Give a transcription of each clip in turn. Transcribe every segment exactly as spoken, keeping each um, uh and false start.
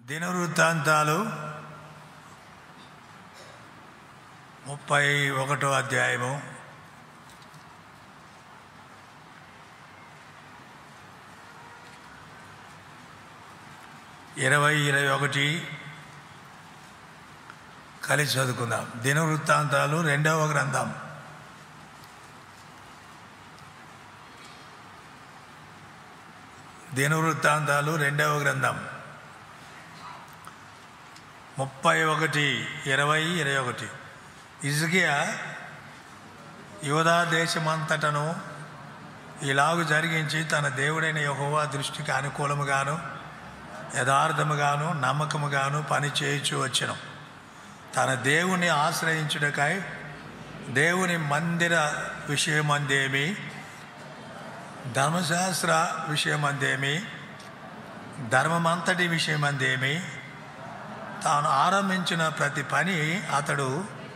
దినవృత్తాంతాలు ముప్పై ఒకటో అధ్యాయము ఇరవై ఇరవై ఒకటి కలిసి చదువుకుందాం. దినవృత్తాంతాలు రెండవ గ్రంథం దినవృత్తాంతాలు రెండవ గ్రంథం ముప్పై ఒకటి ఇరవై ఇరవై ఒకటి హిజ్కియా యూదా దేశమంతటను ఇలాగు జరిగించి తన దేవుడైన యెహోవా దృష్టికి అనుకూలముగాను యథార్థముగాను నమ్మకముగాను పని చేయించు వచ్చెను. తన దేవుని ఆశ్రయించుటకై దేవుని మందిర విషయమందేమి, ధర్మశాస్త్ర విషయమందేమి, ధర్మమంతటి విషయమందేమి తాను ఆరంభించిన ప్రతి పని అతడు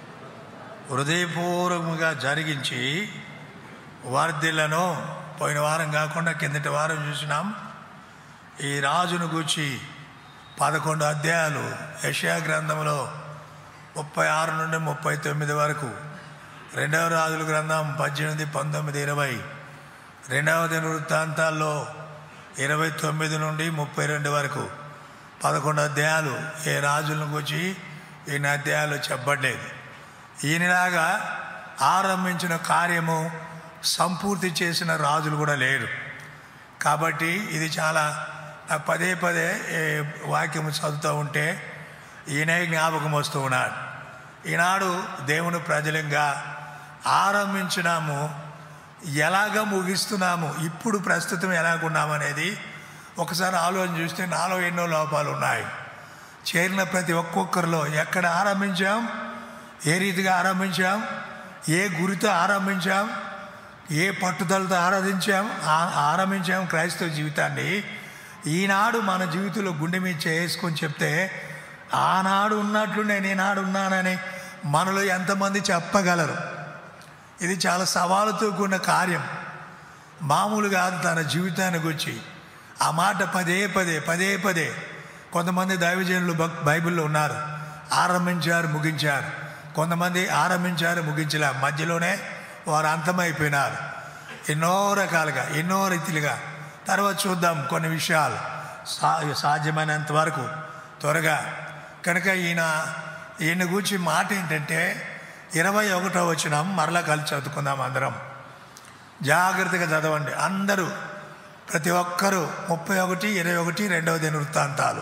హృదయపూర్వకంగా జరిగించి వర్ధిల్లను. పోయిన వారం కాకుండా కిందటి వారం చూసినాం. ఈ రాజును గూర్చి పదకొండు అధ్యాయాలు యెషయా గ్రంథంలో ముప్పై ఆరు నుండి ముప్పై తొమ్మిది వరకు, రెండవ రాజుల గ్రంథం పద్దెనిమిది పంతొమ్మిది ఇరవై, రెండవ దినవృత్తాంతాల్లో ఇరవై తొమ్మిది నుండి ముప్పై రెండు వరకు పదకొండు అధ్యాయాలు ఏ రాజులను గురించి ఈయన అధ్యాయాలు చెప్పబడలేదు. ఈయనలాగా ఆరంభించిన కార్యము సంపూర్తి చేసిన రాజులు కూడా లేరు. కాబట్టి ఇది చాలా పదే పదే వాక్యము చదువుతూ ఉంటే ఈయనే జ్ఞాపకం వస్తూ ఉన్నాడు. ఈనాడు దేవుని ప్రజలంగా ఆరంభించినాము, ఎలాగ ముగిస్తున్నాము, ఇప్పుడు ప్రస్తుతం ఎలాగున్నామనేది ఒకసారి ఆలోచన చూస్తే నాలో ఎన్నో లోపాలు ఉన్నాయి. చేరిన ప్రతి ఒక్కొక్కరిలో ఎక్కడ ఆరంభించాం, ఏ రీతిగా ఆరంభించాం, ఏ గురితో ఆరంభించాం, ఏ పట్టుదలతో ఆరాధించాం ఆరంభించాం క్రైస్తవ జీవితాన్ని. ఈనాడు మన జీవితంలో గుండె మీద చేసుకొని చెప్తే ఆనాడు ఉన్నట్లు నేను ఈనాడు ఉన్నానని మనలో ఎంతమంది చెప్పగలరు? ఇది చాలా సవాలుతో కూడిన కార్యం. మామూలుగా తన జీవితాన్ని గురించి ఆ మాట పదే పదే పదే పదే కొంతమంది దైవజనులు బైబిల్లో ఉన్నారు, ఆరంభించారు ముగించారు. కొంతమంది ఆరంభించారు ముగించలే, మధ్యలోనే వారు అంతమైపోయినారు. ఎన్నో రకాలుగా ఎన్నో రీతిలుగా తర్వాత చూద్దాం కొన్ని విషయాలు సా సాధ్యమైనంత వరకు త్వరగా. కనుక ఈయన ఈయన గురించి మాట ఏంటంటే ఇరవై ఒకటో వచనం మరలా కలిసి చదువుకుందాం అందరం. జాగ్రత్తగా చదవండి అందరూ, ప్రతి ఒక్కరూ. ముప్పై ఒకటి ఇరవై ఒకటి రెండవ దినవృత్తాంతాలు.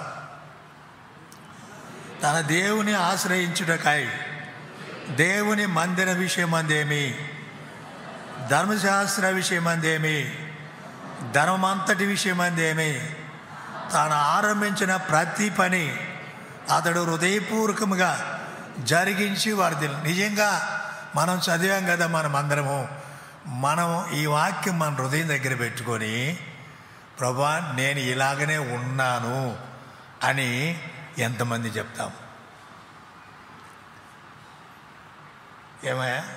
తన దేవుని ఆశ్రయించుటకై దేవుని మందిర విషయమందేమి, ధర్మశాస్త్ర విషయమందేమి, ధర్మమంతటి విషయమందేమి తాను ఆరంభించిన ప్రతి పని అతడు హృదయపూర్వకముగా జరిగించి వర్ధిల్లు. నిజంగా మనం చదివాం కదా, మనం అందరము మనం ఈ వాక్యం మన హృదయం దగ్గర పెట్టుకొని ప్రభా నేను ఇలాగనే ఉన్నాను అని ఎంతమంది చెప్తాం? ఏమయ్యా,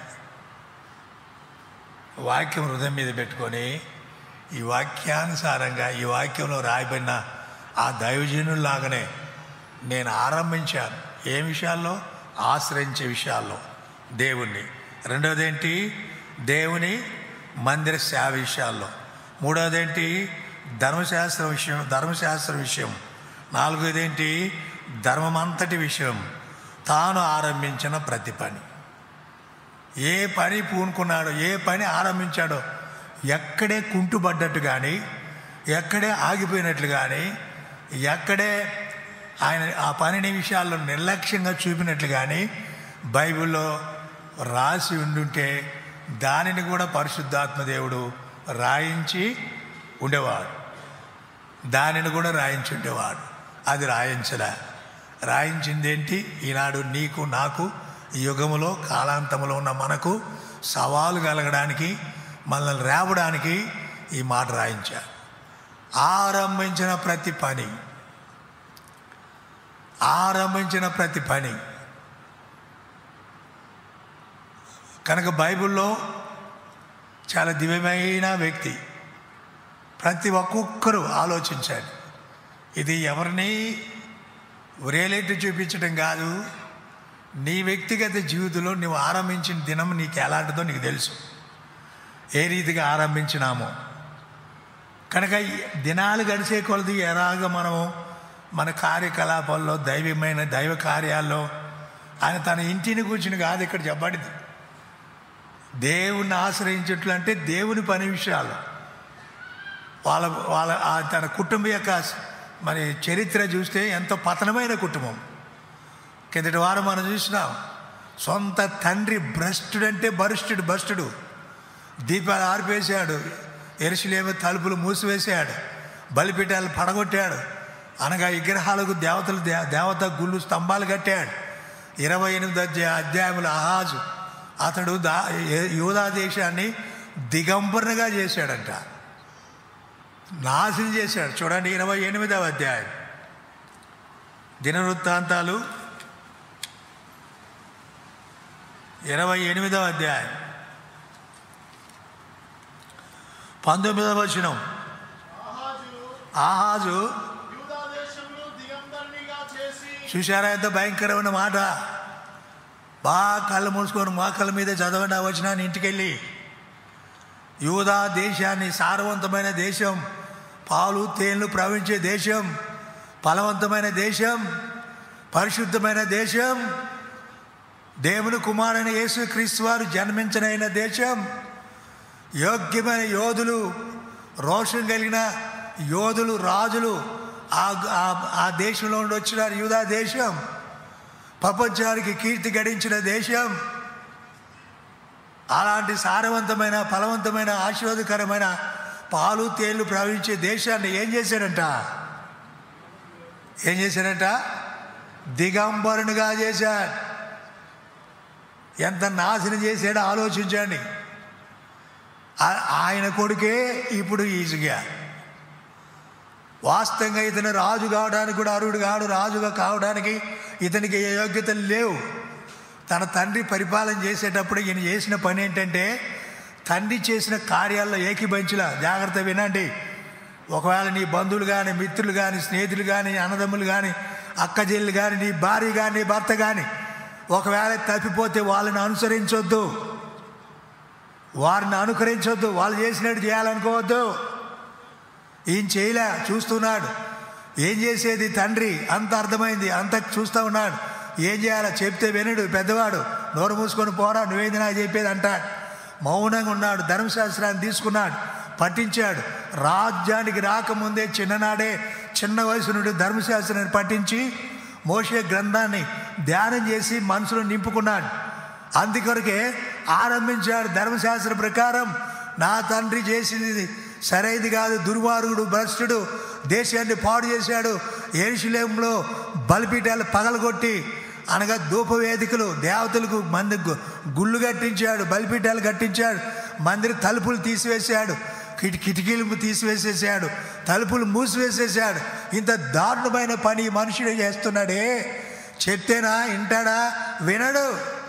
వాక్యం హృదయం మీద పెట్టుకొని ఈ వాక్యానుసారంగా ఈ వాక్యంలో రాయబడిన ఆ దైవజనుల్లాగానే నేను ఆరంభించాను. ఏ విషయాల్లో? ఆశ్రయించే విషయాల్లో దేవుణ్ణి. రెండవది ఏంటి? దేవుని మందిర సేవ విషయాల్లో. మూడవది ఏంటి? ధర్మశాస్త్ర విషయం ధర్మశాస్త్ర విషయం. నాలుగోది ఏంటి? ధర్మమంతటి విషయం. తాను ఆరంభించిన ప్రతి పని, ఏ పని పూనుకున్నాడో, ఏ పని ఆరంభించాడో, ఎక్కడే కుంటుపడ్డట్టు కానీ, ఎక్కడే ఆగిపోయినట్లు కానీ, ఎక్కడే ఆయన ఆ పనిని విషయాల్లో నిర్లక్ష్యంగా చూపినట్లు కానీ బైబిల్లో రాసి ఉండుంటే దానిని కూడా పరిశుద్ధాత్మ దేవుడు రాయించి ఉండేవాడు. దానిని కూడా రాయించి ఉండేవాడు. అది రాయించలే. రాయించిందేంటి? ఈనాడు నీకు నాకు ఈ యుగములో కాలాంతంలో ఉన్న మనకు సవాలు కలగడానికి, మనల్ని రేపడానికి ఈ మాట రాయించారు. ఆరంభించిన ప్రతి పని ఆరంభించిన ప్రతి పని కనుక బైబిల్లో చాలా దివ్యమైన వ్యక్తి. ప్రతి ఒక్కొక్కరు ఆలోచించాలి, ఇది ఎవరిని వ్రేలెట్టి చూపించడం కాదు, నీ వ్యక్తిగత జీవితంలో నువ్వు ఆరంభించిన దినం నీకు ఎలాంటిదో నీకు తెలుసు, ఏ రీతిగా ఆరంభించినామో. కనుక దినాలు గడిచే కొలది ఎలాగ మనము మన కార్యకలాపాల్లో దైవమైన దైవ కార్యాల్లో ఆయన తన ఇంటిని కూర్చుని కాదు ఇక్కడ చెప్పబడింది. దేవుణ్ణి ఆశ్రయించట్లు అంటే దేవుని పని విషయాలు, వాళ్ళ వాళ్ళ తన కుటుంబం యొక్క మరి చరిత్ర చూస్తే ఎంతో పతనమైన కుటుంబం. కిందటి వారం మనం చూసినాం, సొంత తండ్రి భ్రష్టుడంటే బరుష్టుడు భ్రష్టుడు దీపాలు ఆర్పేశాడు, యెరూషలేము తలుపులు మూసివేశాడు, బలిపీఠాలు పడగొట్టాడు, అనగా విగ్రహాలకు దేవతలు దేవత గుళ్ళు స్తంభాలు కట్టాడు. ఇరవై ఎనిమిది అధ్యాయ అధ్యాయముల ఆహాజు అతడు దా యూదా దేశాన్ని దిగంబరగా చేశాడంట, నాశనం చేశాడు. చూడండి ఇరవై ఎనిమిదవ అధ్యాయం దినవృత్తాంతాలు ఇరవై ఎనిమిదవ అధ్యాయం పంతొమ్మిదవ వచనం. ఆహాజు చూశారా ఎంత భయంకరమైన మాట. బాగా కళ్ళు మూసుకొని మోకాళ్ళ మీద చదవండి ఆ వచనాన్ని ఇంటికెళ్ళి. యూదా దేశాన్ని, సారవంతమైన దేశం, పాలు తేళ్లు ప్రవహించే దేశం, ఫలవంతమైన దేశం, పరిశుద్ధమైన దేశం, దేవుని కుమారుని యేసు క్రీస్తు వారు జన్మించనైన దేశం, యోగ్యమైన యోధులు, రోషం కలిగిన యోధులు, రాజులు ఆ దేశంలో నుండి వచ్చినారు. యూదా దేశం ప్రపంచానికి కీర్తి గడించిన దేశం. అలాంటి సారవంతమైన, ఫలవంతమైన, ఆశీర్వాదకరమైన పాలు తేళ్లు ప్రవహించే దేశాన్ని ఏం చేశాడంట ఏం చేశాడంట దిగంబరునిగా చేశాడు. ఎంత నాశనం చేశాడో ఆలోచించండి. ఆయన కొడుకే ఇప్పుడు ఈజీగా. వాస్తవంగా ఇతను రాజు కావడానికి కూడా అర్హుడు కాడు, రాజుగా కావడానికి ఇతనికి ఏ యోగ్యతలు లేవు. తన తండ్రి పరిపాలన చేసేటప్పుడు ఈయన చేసిన పని ఏంటంటే తండ్రి చేసిన కార్యాల్లో ఏకీభవించలా. జాగ్రత్త వినండి. ఒకవేళ నీ బంధువులు కానీ, మిత్రులు కానీ, స్నేహితులు కానీ, అన్నదమ్ములు కానీ, అక్కజెల్లు కానీ, నీ భార్య కానీ, నీ భర్త కానీ ఒకవేళ తప్పిపోతే వాళ్ళని అనుసరించొద్దు, వారిని అనుకరించొద్దు, వాళ్ళు చేసినట్టు చేయాలనుకోవద్దు. ఈయన చేయలే, చూస్తున్నాడు. ఏం చేసేది తండ్రి అంత అర్థమైంది, అంత చూస్తూ ఉన్నాడు. ఏం చేయాలో చెప్తే వినడు పెద్దవాడు. నోరు మూసుకొని పోరా, నువ్వేంది నాకు చెప్పేది అంటాడు. మౌనంగా ఉన్నాడు. ధర్మశాస్త్రాన్ని తీసుకున్నాడు, పఠించాడు. రాజ్యానికి రాకముందే చిన్ననాడే చిన్న వయసు నుండి ధర్మశాస్త్రాన్ని పఠించి మోషే గ్రంథాన్ని ధ్యానం చేసి మనసులో నింపుకున్నాడు. అందుకొరకే ఆరంభించాడు. ధర్మశాస్త్ర ప్రకారం నా తండ్రి చేసింది సరైనది కాదు, దుర్మార్గుడు, భ్రష్టుడు, దేశాన్ని పాడు చేశాడు. యెరూషలేములో బలిపీఠాలు పగలగొట్టి, అనగా ధూపవేదికలు దేవతలకు మంది గుళ్ళు కట్టించాడు, బలిపీఠాలు కట్టించాడు, మందిర తలుపులు తీసివేశాడు, కిటి కిటికీలు తీసివేసేసాడు, తలుపులు మూసివేసేసాడు. ఇంత దారుణమైన పని మనుషుడు చేస్తున్నాడే. చెప్తేనా వింటాడా? వినడు.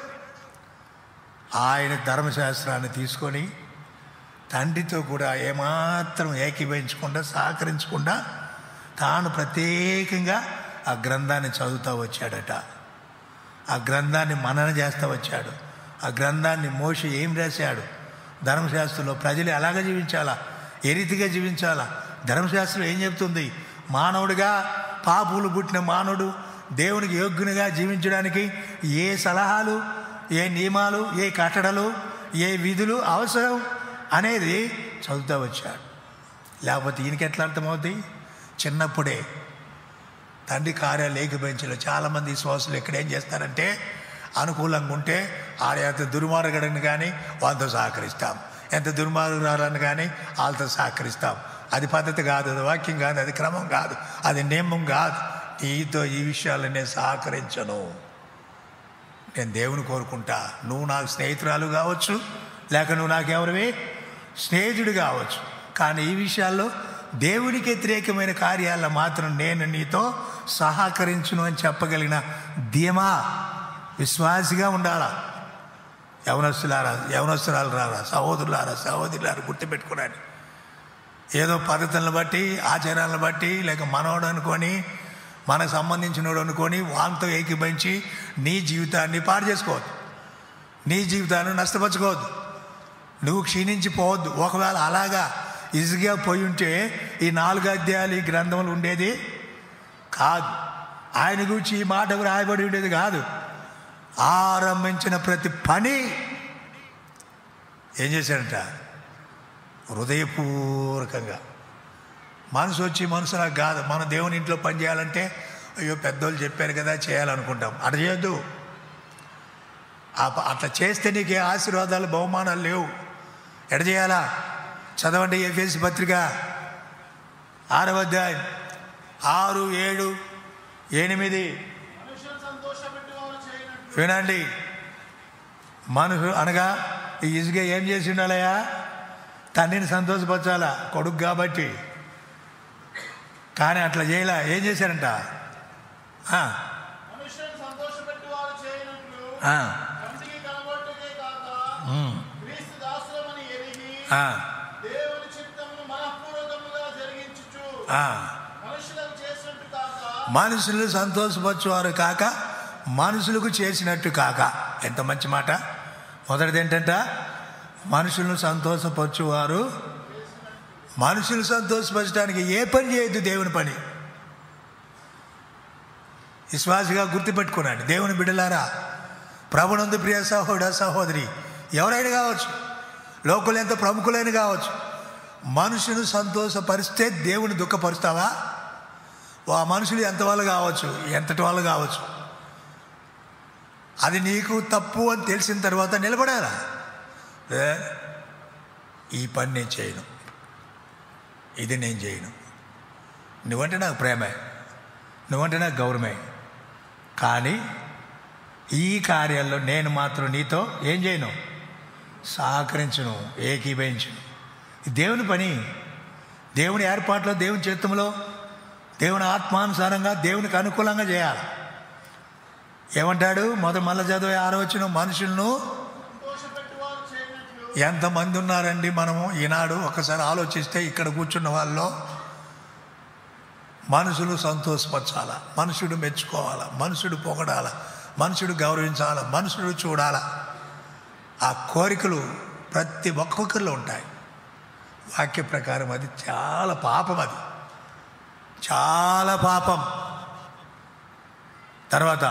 ఆయన ధర్మశాస్త్రాన్ని తీసుకొని తండ్రితో కూడా ఏమాత్రం ఏకీభవించకుండా, సహకరించకుండా తాను ప్రత్యేకంగా ఆ గ్రంథాన్ని చదువుతూ వచ్చాడట. ఆ గ్రంథాన్ని మనన చేస్తూ వచ్చాడు. ఆ గ్రంథాన్ని మోషే ఏం రాశాడు, ధర్మశాస్త్రంలో ప్రజలు ఎలాగ జీవించాలా, ఏ రీతిగా జీవించాలా, ధర్మశాస్త్రం ఏం చెప్తుంది, మానవుడిగా పాపులు పుట్టిన మానవుడు దేవునికి యోగ్యునిగా జీవించడానికి ఏ సలహాలు, ఏ నియమాలు, ఏ కట్టడలు, ఏ విధులు అవసరం అనేది చదువుతూ వచ్చాడు. లేకపోతే ఈయనకి ఎట్లా అర్థమవుతుంది? చిన్నప్పుడే తండ్రి కార్యాలు ఏకీభవించలే. చాలామంది విశ్వాసులు ఇక్కడ ఏం చేస్తారంటే అనుకూలంగా ఉంటే ఆడ ఎంత దుర్మార్గుడని కానీ వాళ్ళతో సహకరిస్తాం, ఎంత దుర్మార్గురాలని కానీ వాళ్ళతో సహకరిస్తాం. అది పద్ధతి కాదు, అది వాక్యం కాదు, అది క్రమం కాదు, అది నియమం కాదు. నీతో ఈ విషయాలు నేను సహకరించను. నేను దేవుని కోరుకుంటా. నువ్వు నాకు స్నేహితురాలు కావచ్చు, లేక నువ్వు నాకెవరివి స్నేహితుడు కావచ్చు, కానీ ఈ విషయాల్లో దేవునికి వ్యతిరేకమైన కార్యాల్లో మాత్రం నేను నీతో సహకరించును అని చెప్పగలిగిన ధీమా విశ్వాసిగా ఉండాలా. యవనస్తులారా, యవనస్తురాలు రారా, సహోదరులారా, సహోదరులారా గుర్తుపెట్టుకున్నాను. ఏదో పద్ధతులను బట్టి, ఆచారాలను బట్టి, లేక మనోడు అనుకొని మనకు సంబంధించినోడు అనుకొని వాళ్ళతో ఏకీభవించి నీ జీవితాన్ని పాడు చేసుకోవద్దు, నీ జీవితాన్ని నష్టపరచుకోవద్దు, నువ్వు క్షీణించిపోవద్దు. ఒకవేళ అలాగా ఈజీగా పోయి ఉంటే ఈ నాలుగు అధ్యాయాలు ఈ గ్రంథంలో ఉండేది కాదు. ఆయన గురించి ఈ మాట రాయబడి ఉండేది కాదు. ఆరంభించిన ప్రతి పని ఏం చేశాడంట? హృదయపూర్వకంగా. మనసు వచ్చి మనసు నాకు కాదు. మన దేవుని ఇంట్లో పని చేయాలంటే అయ్యో పెద్దోళ్ళు చెప్పారు కదా చేయాలనుకుంటాం. అట్లా చేయొద్దు. అట్లా చేస్తే నీకు ఏ ఆశీర్వాదాలు బహుమానాలు లేవు. ఎడ చేయాలా? చదవండి ఎఫెసీ పత్రిక ఆరవ అధ్యాయం ఆరు ఏడు ఎనిమిది. వినండి. మనుషు అనగా ఈ ఇసుక ఏం చేసి ఉండాలయా? తండ్రిని సంతోషపరచాలా, కొడుకు కాబట్టి. కానీ అట్లా చేయలే. ఏం చేశారంట? మనుషులు సంతోషపరచువారు కాక మనుషులకు చేసినట్టు కాక. ఎంత మంచి మాట. మొదటిది ఏంటంట? మనుషులను సంతోషపరచువారు. మనుషులు సంతోషపరచడానికి ఏ పని చేయొద్దు, దేవుని పని. విశ్వాసిగా గుర్తుపెట్టుకున్నాడు. దేవుని బిడ్డలారా, ప్రభునందు ప్రియ సహోదర సహోదరి, ఎవరైనా కావచ్చు, లోకులు ఎంత ప్రముఖులైన కావచ్చు, మనుషులు సంతోషపరిస్తే దేవుని దుఃఖపరుస్తావా? ఆ మనుషులు ఎంత వాళ్ళు కావచ్చు, ఎంతటి వాళ్ళు కావచ్చు, అది నీకు తప్పు అని తెలిసిన తర్వాత నిలబడాలా? ఈ పని నేను చేయను, ఇది నేను చేయను, నువ్వంటే నాకు ప్రేమే, నువ్వంటే నాకు గౌరవమే, కానీ ఈ కార్యాల్లో నేను మాత్రం నీతో ఏం చేయను? సహకరించును, ఏకీభవించును. దేవుని పని, దేవుని ఏర్పాట్లో, దేవుని చిత్తంలో, దేవుని ఆత్మానుసారంగా, దేవునికి అనుకూలంగా చేయాలి. ఏమంటాడు? మొదటి మళ్ళా చదివే ఆరోచన, మనుషులను ఎంతమంది ఉన్నారండి మనము ఈనాడు ఒకసారి ఆలోచిస్తే ఇక్కడ కూర్చున్న వాళ్ళలో మనుషులు సంతోషపరచాలా, మనుషుడు మెచ్చుకోవాలా, మనుషుడు పొగడాలా, మనుషుడు గౌరవించాలా, మనుషుడు చూడాలా. ఆ కోరికలు ప్రతి ఒక్కొక్కరిలో ఉంటాయి. వాక్య ప్రకారం అది చాలా పాపం, అది చాలా పాపం. తర్వాత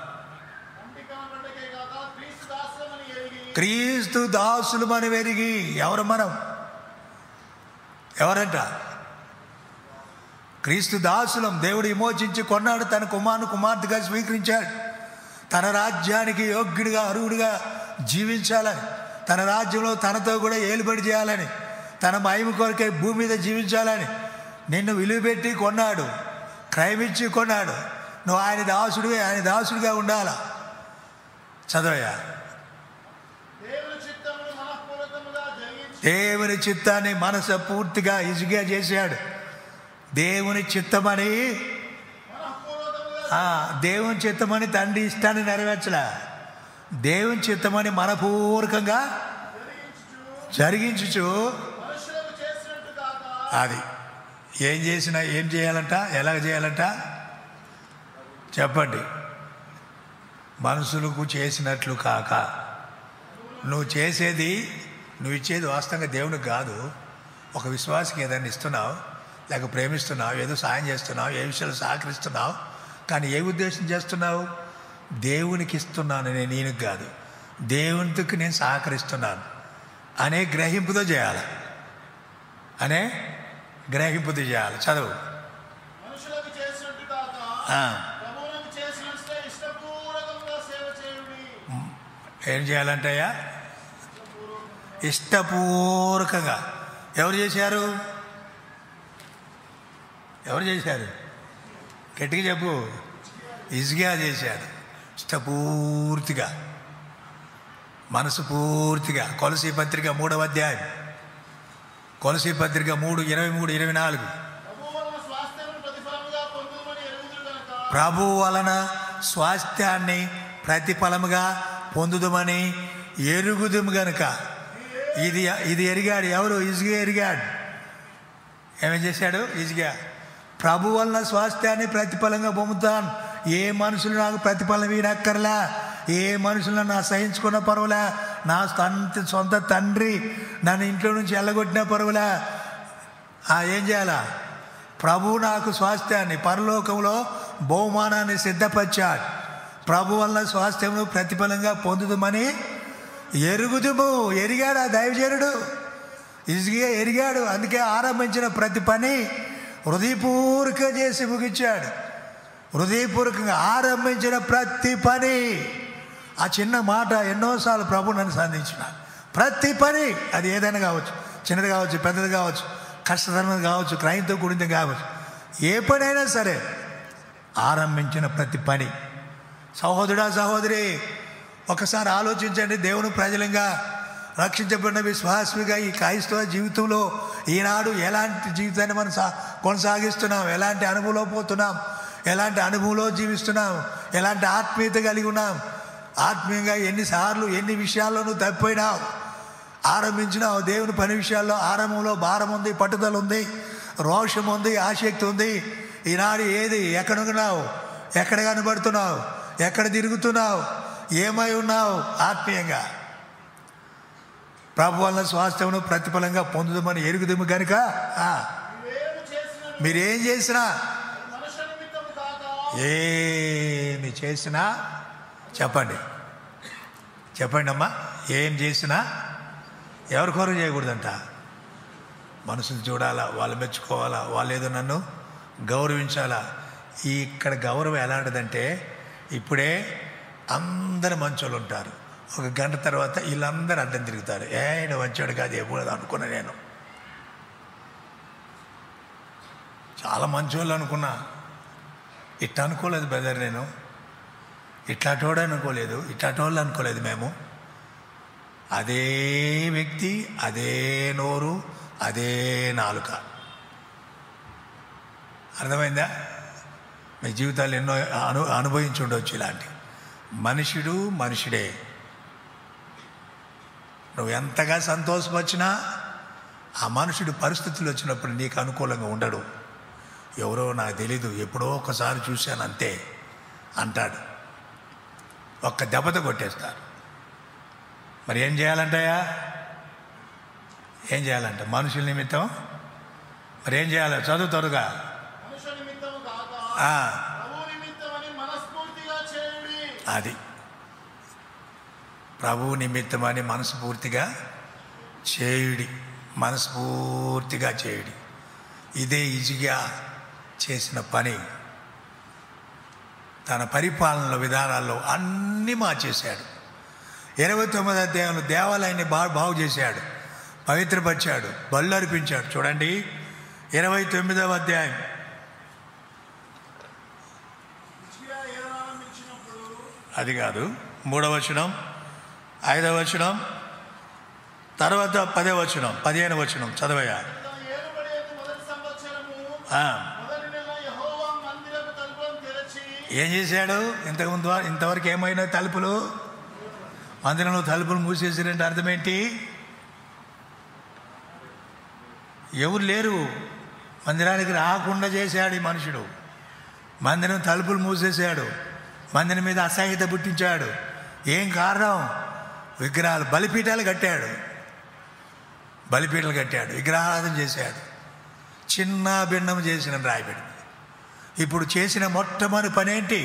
క్రీస్తు దాసులు మనం ఎరిగి. ఎవరు మనం? ఎవరంట? క్రీస్తు దాసులం. దేవుడు విమోచించి కొన్నాడు, తన కుమారుని కుమార్తెగా స్వీకరించాడు. తన రాజ్యానికి యోగ్యుడిగా అర్హుడిగా జీవించాలని, తన రాజ్యంలో తనతో కూడా ఏలుబడి చేయాలని, తన మహిమ కొరకే భూమి మీద జీవించాలని నిన్ను విలువ పెట్టి కొన్నాడు, క్రయమిచ్చి కొన్నాడు. నువ్వు ఆయన దాసుడిగా ఆయన దాసుడిగా ఉండాలా. చదవయ్యా. దేవుని చిత్తాన్ని మనసు పూర్తిగా ఇసుగా చేశాడు. దేవుని చిత్తమని, దేవుని చిత్తమని తండ్రి ఇష్టాన్ని నెరవేర్చలే, దేవుని చిత్తమని మనపూర్వకంగా జరిగించుచు. అది ఏం చేసినా ఏం చేయాలంట? ఎలాగ చేయాలంట? చెప్పండి. మనుషులకు చేసినట్లు కాక. నువ్వు చేసేది, నువ్వు ఇచ్చేది వాస్తవంగా దేవునికి కాదు. ఒక విశ్వాసకి ఏదైనా ఇస్తున్నావు, లేక ప్రేమిస్తున్నావు, ఏదో సాయం చేస్తున్నావు, ఏ విషయాలు సహకరిస్తున్నావు, కానీ ఏ ఉద్దేశం చేస్తున్నావు? దేవునికి ఇస్తున్నాను నేను, ఈయనకి కాదు, దేవునికి నేను సహకరిస్తున్నాను అనే గ్రహింపుతో చేయాలి, అనే గ్రహింపుతో చేయాలి. చదువు. ఏం చేయాలంటయ్యా? ఇష్టపూర్వకంగా. ఎవరు చేశారు? ఎవరు చేశారు? గట్టిగా చెప్పు. ఇజ్గా చేశాడు. ఇష్టపూర్తిగా, మనసు పూర్తిగా. కొలసీ పత్రిక మూడవ అధ్యాయం, కొలసీ పత్రిక మూడు ఇరవై మూడు ఇరవై నాలుగు. ప్రభు వలన స్వాస్థ్యాన్ని ప్రతిఫలముగా పొందుదమని ఎరుగుదుము గనుక. ఇది ఇది ఎరిగాడు. ఎవరు? ఇజ్గా ఎరిగాడు. ఏమేం చేశాడు? ఇజ్గా ప్రభు వలన స్వాస్థ్యాన్ని ప్రతిఫలంగా పొందుతాను. ఏ మనుషులు నాకు ప్రతిఫలం వీనక్కర్లా, ఏ మనుషులను నా సహించుకున్న పర్వాలే, నా తండ్రి సొంత తండ్రి నన్ను ఇంట్లో నుంచి వెళ్ళగొట్టిన పర్వాలే, ఏం చేయాలా? ప్రభు నాకు స్వాస్థ్యాన్ని పరలోకంలో బహుమానాన్ని సిద్ధపరిచాడు. ప్రభు వలన స్వాస్థ్యమును ప్రతిఫలంగా పొందుదామని ఎరుగుదుము. ఎరిగాడు ఆ దైవజనుడు, ఈజీగా ఎరిగాడు. అందుకే ఆరంభించిన ప్రతి పని హృదయపూర్వక చేసి ముగించాడు. హృదయపూర్వకంగా ఆరంభించిన ప్రతి పని, ఆ చిన్న మాట ఎన్నోసార్లు ప్రభు నన్ను సంధించిన ప్రతి పని, అది ఏదైనా కావచ్చు, చిన్నది కావచ్చు, పెద్దది కావచ్చు, కష్టతరమైనది కావచ్చు, క్రైంతో కూడింది కావచ్చు, ఏ పనైనా సరే ఆరంభించిన ప్రతి పని. సహోదరుడా సహోదరి, ఒకసారి ఆలోచించండి. దేవుని ప్రజలంగా రక్షించబడిన విశ్వాసవిగా ఈ క్రైస్తవ జీవితంలో ఈనాడు ఎలాంటి జీవితాన్ని మనం సా కొనసాగిస్తున్నాం, ఎలాంటి అనుభవంలో పోతున్నాం, ఎలాంటి అనుభవంలో జీవిస్తున్నాం, ఎలాంటి ఆత్మీయత కలిగి ఉన్నాం, ఆత్మీయంగా ఎన్నిసార్లు ఎన్ని విషయాల్లో నువ్వు తప్పిపోయినావు. ఆరంభించినావు దేవుని పని విషయాల్లో. ఆరంభంలో భారం ఉంది, పట్టుదల ఉంది, రోషం ఉంది, ఆసక్తి ఉంది. ఈనాడు ఏది, ఎక్కడ ఉన్నావు, ఎక్కడ కనబడుతున్నావు, ఎక్కడ తిరుగుతున్నావు, ఏమై ఉన్నావు? ఆత్మీయంగా ప్రభు వలన స్వాస్థ్యమును ప్రతిఫలంగా పొందుదామని ఎరుగుదాము కనుక మీరేం చేసినా, ఏమి చేసినా, చెప్పండి చెప్పండి అమ్మా, ఏం చేసినా ఎవరి కొరకు చేయకూడదంట. మనసును చూడాలా, వాళ్ళు మెచ్చుకోవాలా, వాళ్ళు ఏదో నన్ను గౌరవించాలా. ఈ ఇక్కడ గౌరవం ఎలాంటిదంటే, ఇప్పుడే అందరు మంచోళ్ళు ఉంటారు, ఒక గంట తర్వాత వీళ్ళందరూ అడ్డం తిరుగుతారు. ఏడు మంచోడు కాదు, ఎప్పుడు అనుకున్నా నేను. చాలా మంచోళ్ళు అనుకున్నా, ఇట్లా అనుకోలేదు బ్రదర్, నేను ఇట్లాటోడు అనుకోలేదు, ఇట్లాటోళ్ళు అనుకోలేదు మేము. అదే వ్యక్తి, అదే నోరు, అదే నాలుక. అర్థమైందా? మీ జీవితాలు ఎన్నో అను అనుభవించి ఉండవచ్చు ఇలాంటి. మనుషుడు మనుషుడే. నువ్వు ఎంతగా సంతోషపరిచినా ఆ మనుషుడు పరిస్థితులు వచ్చినప్పుడు నీకు అనుకూలంగా ఉండడు. ఎవరో నాకు తెలీదు, ఎప్పుడో ఒకసారి చూశాను అంతే అంటాడు. ఒక్క దెబ్బతో కొట్టేస్తారు. మరి ఏం చేయాలంటాయా? ఏం చేయాలంట? మనుషుల నిమిత్తం మరి ఏం చేయాలి? చదువు త్వరగా. అది ప్రభు నిమిత్తమని మనస్ఫూర్తిగా చేయుడి, మనస్ఫూర్తిగా చేయుడి. ఇదే ఈజీగా చేసిన పని. తన పరిపాలన విధానాల్లో అన్నీ మార్చేశాడు. ఇరవై తొమ్మిది అధ్యాయంలో దేవాలయాన్ని బాగా బాగు చేశాడు, పవిత్రపరిచాడు, బళ్ళు అర్పించాడు. చూడండి ఇరవై తొమ్మిదవ అధ్యాయం అది కాదు, మూడవ వచనం, ఐదవ వచనం, తర్వాత పదవ వచనం, పదిహేను వచనం చదవయా. ఏం చేశాడు? ఇంతకుముందు ఇంతవరకు ఏమైనా తలుపులు, మందిరంలో తలుపులు మూసేసారంటే అర్థం ఏంటి? ఎవరు లేరు, మందిరానికి రాకుండా చేశాడు ఈ మనుషుడు. మందిరం తలుపులు మూసేశాడు, మందిరం మీద అసహ్యత పుట్టించాడు. ఏం కారణం? విగ్రహాలు, బలిపీఠాలు కట్టాడు, బలిపీఠాలు కట్టాడు, విగ్రహారాధన చేశాడు, చిన్న భిన్నం చేసిన రాయబడి. ఇప్పుడు చేసిన మొట్టమొదటి పని ఏంటి?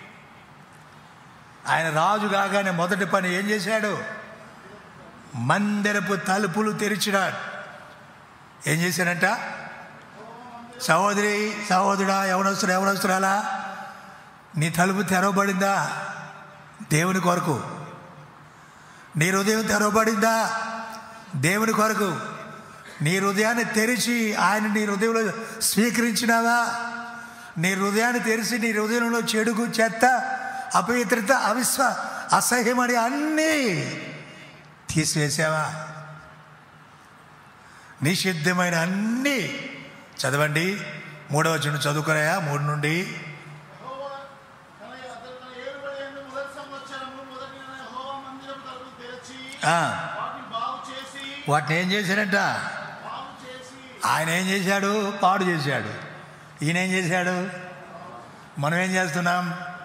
ఆయన రాజు కాగానే మొదటి పని ఏం చేశాడు? మందిరపు తలుపులు తెరిచినాడు. ఏం చేశాడంట? సహోదరి సహోదరుడా, ఎవడొస్తురా ఎవడొస్తురాలా, నీ తలుపు తెరవబడిందా? దేవుని కొరకు. నీ హృదయం తెరవబడిందా? దేవుని కొరకు. నీ హృదయాన్ని తెరిచి ఆయన నీ హృదయంలో స్వీకరించినావా? నీ హృదయాన్ని తెరిచి నీ హృదయంలో చెడుగు, చెత్త, అపవిత్రత, అవిశ్వ అసహ్యమని అన్నీ తీసివేసావా? నిషిద్ధమైన అన్నీ చదవండి. మూడవ వచనం చదువుకున్నాయా? మూడు నుండి వాటిని ఏం చేశాడంట? ఆయన ఏం చేశాడు? పాడు చేశాడు. ఈయన ఏం చేశాడు? మనం ఏం చేస్తున్నాం?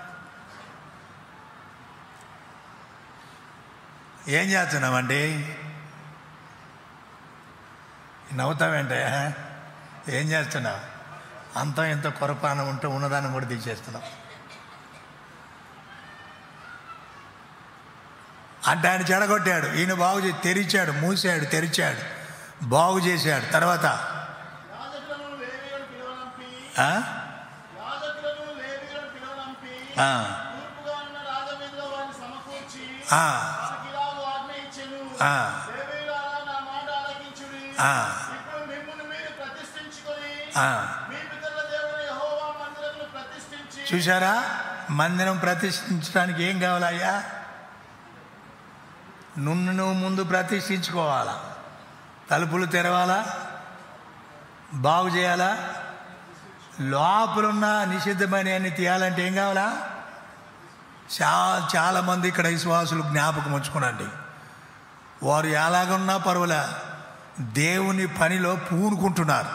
ఏం చేస్తున్నామండి? నవ్వుతావేంటే? ఏం చేస్తున్నావు? అంత ఎంత కొరపానం ఉంటే ఉన్నదాన్ని కూడా తీసేస్తున్నాం. అంటే ఆయన చెడగొట్టాడు, ఈయన బాగు చేసి తెరిచాడు, మూసాడు, తెరిచాడు, బాగు చేశాడు. తర్వాత చూశారా? మందిరం ప్రతిష్ఠించడానికి ఏం కావాలయ్యా? నున్ను నువ్వు ముందు ప్రతిష్ఠించుకోవాలా, తలుపులు తెరవాలా, బాగు చేయాలా, లోపలున్న నిషిద్ధమైన అన్ని తీయాలంటే ఏం కావాలా? చాలా చాలామంది ఇక్కడ విశ్వాసులు జ్ఞాపకం ఉంచుకోనండి, వారు ఎలాగున్నా పర్వాలే దేవుని పనిలో పూనుకుంటున్నారు.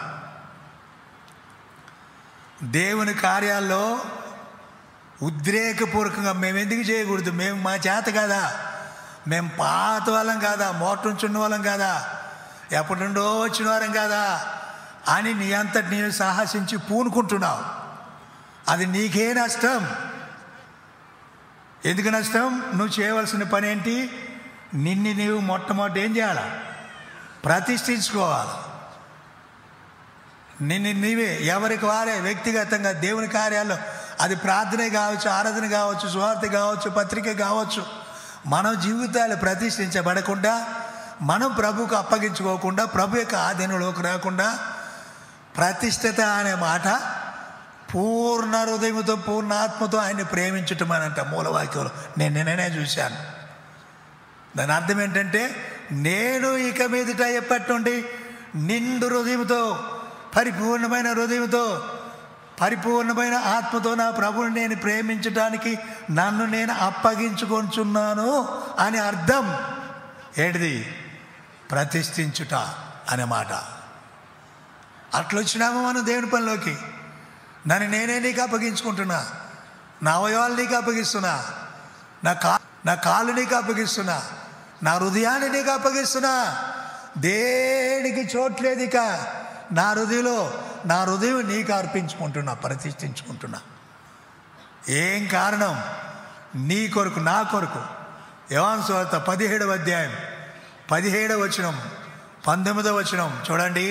దేవుని కార్యాల్లో ఉద్రేకపూర్వకంగా మేము ఎందుకు చేయకూడదు? మేము మా చేత కదా, మేము పాత వాళ్ళం కాదా, మోటుంచున్న వాళ్ళం కాదా, ఎప్పటి నుండో వచ్చిన వారం కాదా అని నీ అంతటి నేను సాహసించి పూనుకుంటున్నావు. అది నీకే నష్టం. ఎందుకు నష్టం? నువ్వు చేయవలసిన పని ఏంటి? నిన్ను నీవు మొట్టమొదటి ఏం చేయాలి? ప్రతిష్ఠించుకోవాలి. నిన్ను నీవే ఎవరికి వారే వ్యక్తిగతంగా దేవుని కార్యాల్లో, అది ప్రార్థన కావచ్చు, ఆరాధన కావచ్చు, సువార్త కావచ్చు, పత్రిక కావచ్చు, మన జీవితాలు ప్రతిష్ఠించబడకుండా, మనం ప్రభుకు అప్పగించుకోకుండా, ప్రభు యొక్క ఆధీనంలోకి రాకుండా, ప్రతిష్ఠిత అనే మాట పూర్ణ హృదయంతో పూర్ణ ఆత్మతో ఆయన్ని ప్రేమించటం అని అంట మూలవాక్యంలో. నేను నిన్ననే చూశాను. దాని అర్థం ఏంటంటే, నేను ఇక మీదట ఎప్పటి నుండి నిండు హృదయంతో, పరిపూర్ణమైన హృదయంతో, పరిపూర్ణమైన ఆత్మతో నా ప్రభుని నేను ప్రేమించడానికి నన్ను నేను అప్పగించుకొంచున్నాను అని అర్థం. ఏంటిది? ప్రతిష్ఠించుట అనే మాట. అట్లొచ్చినామో మనం దేవుని పనిలోకి. నన్ను నేనే నీకు అప్పగించుకుంటున్నా, నా అవయవాలు నీకు అప్పగిస్తున్నా, నా కా నా కాళ్ళు నీకు అప్పగిస్తున్నా, నా హృదయాన్ని నీకు అప్పగిస్తున్నా. దేనికి చోట్లేదు ఇక నా హృదయంలో. నా హృదయం నీకు అర్పించుకుంటున్నా, ప్రతిష్ఠించుకుంటున్నా. ఏం కారణం? నీ కొరకు, నా కొరకు. యోహాను సువార్త పదిహేడవ అధ్యాయం పదిహేడవ వచనం, పంతొమ్మిదవ వచనం చూడండి.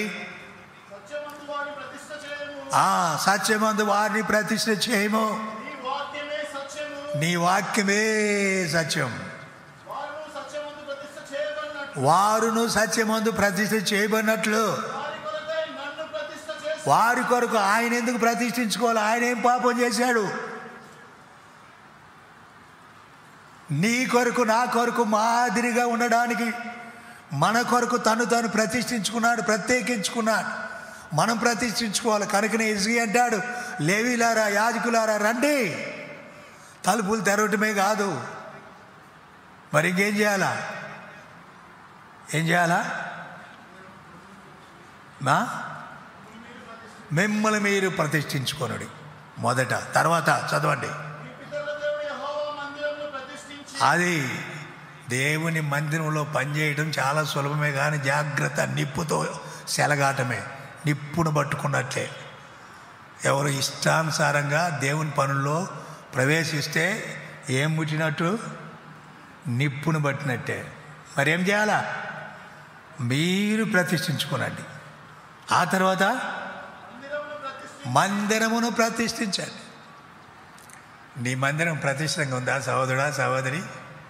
ఆ సత్యమందు వారిని ప్రతిష్ఠ చేయము, నీ వాక్యమే సత్యం. వారును సత్యమందు ప్రతిష్ఠ చేయబడినట్లు వారి కొరకు ఆయన ఎందుకు ప్రతిష్ఠించుకోవాలి? ఆయన ఏం పాపం చేశాడు? నీ కొరకు, నా కొరకు మాదిరిగా ఉండడానికి మన కొరకు తను తాను ప్రతిష్ఠించుకున్నాడు, ప్రత్యేకించుకున్నాడు. మనం ప్రతిష్ఠించుకోవాలి. కనుకనే హిజ్కియా అంటాడు, లేవీలారా, యాజకులారా రండి, తలుపులు తెరవటమే కాదు, మరి ఇంకేం చేయాలా? ఏం చేయాలా? నా మిమ్మల్ని మీరు ప్రతిష్ఠించుకోనుడి మొదట. తర్వాత చదవండి. అది దేవుని మందిరంలో పనిచేయడం చాలా సులభమే, కానీ జాగ్రత్త. నిప్పుతో సెలగాటమే, నిప్పును పట్టుకున్నట్లే. ఎవరు ఇష్టానుసారంగా దేవుని పనుల్లో ప్రవేశిస్తే ఏం ముట్టినట్టు? నిప్పును పట్టినట్టే. మరేం చేయాలా? మీరు ప్రతిష్ఠించుకోనండి. ఆ తర్వాత మందిరమును ప్రతిష్ఠించండి. నీ మందిరం ప్రతిష్టంగా ఉందా సహోదరుడా, సహోదరి?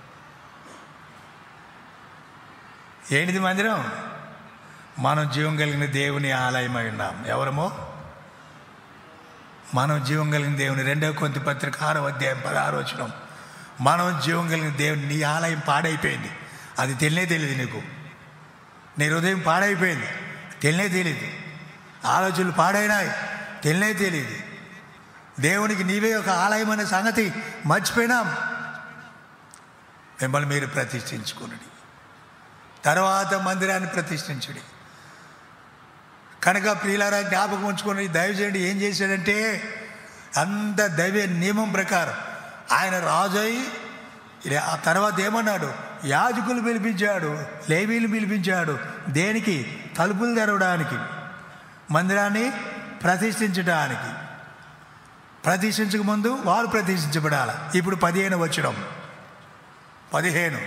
ఏంటిది మందిరం? మనం జీవం కలిగిన దేవుని ఆలయమై ఉన్నాం. ఎవరమో మనం జీవం కలిగిన దేవుని. రెండవ కొరింథీ పత్రిక ఆరో అధ్యాయం పదహారు వచనం. మనం జీవం కలిగిన దేవుని. నీ ఆలయం పాడైపోయింది, అది తెలియనే తెలియదు నీకు. నీ హృదయం పాడైపోయింది, తెలియనే తెలియదు. ఆలోచనలు పాడైనాయి, తెలియనే తెలియదు. దేవునికి నీవే ఒక ఆలయం అనే సంగతి మర్చిపోయినాం. మిమ్మల్ని మీరు ప్రతిష్ఠించుకునండి, తర్వాత మందిరాన్ని ప్రతిష్ఠించుడి. కనుక ప్రియులారా జ్ఞాపకం ఉంచుకొని దైవజనుడు ఏం చేశాడంటే అంత దైవ నియమం ప్రకారం ఆయన రాజై ఆ తర్వాత ఏమన్నాడు, యాజకులు పిలిపించాడు, లేవీలు పిలిపించాడు. దేనికి? తలుపులు తెరవడానికి, మందిరాన్ని ప్రతిష్ఠించడానికి. ప్రతిష్ఠించక ముందు వారు ప్రతిష్ఠించబడాలి. ఇప్పుడు పదిహేను వచ్చడం పదిహేను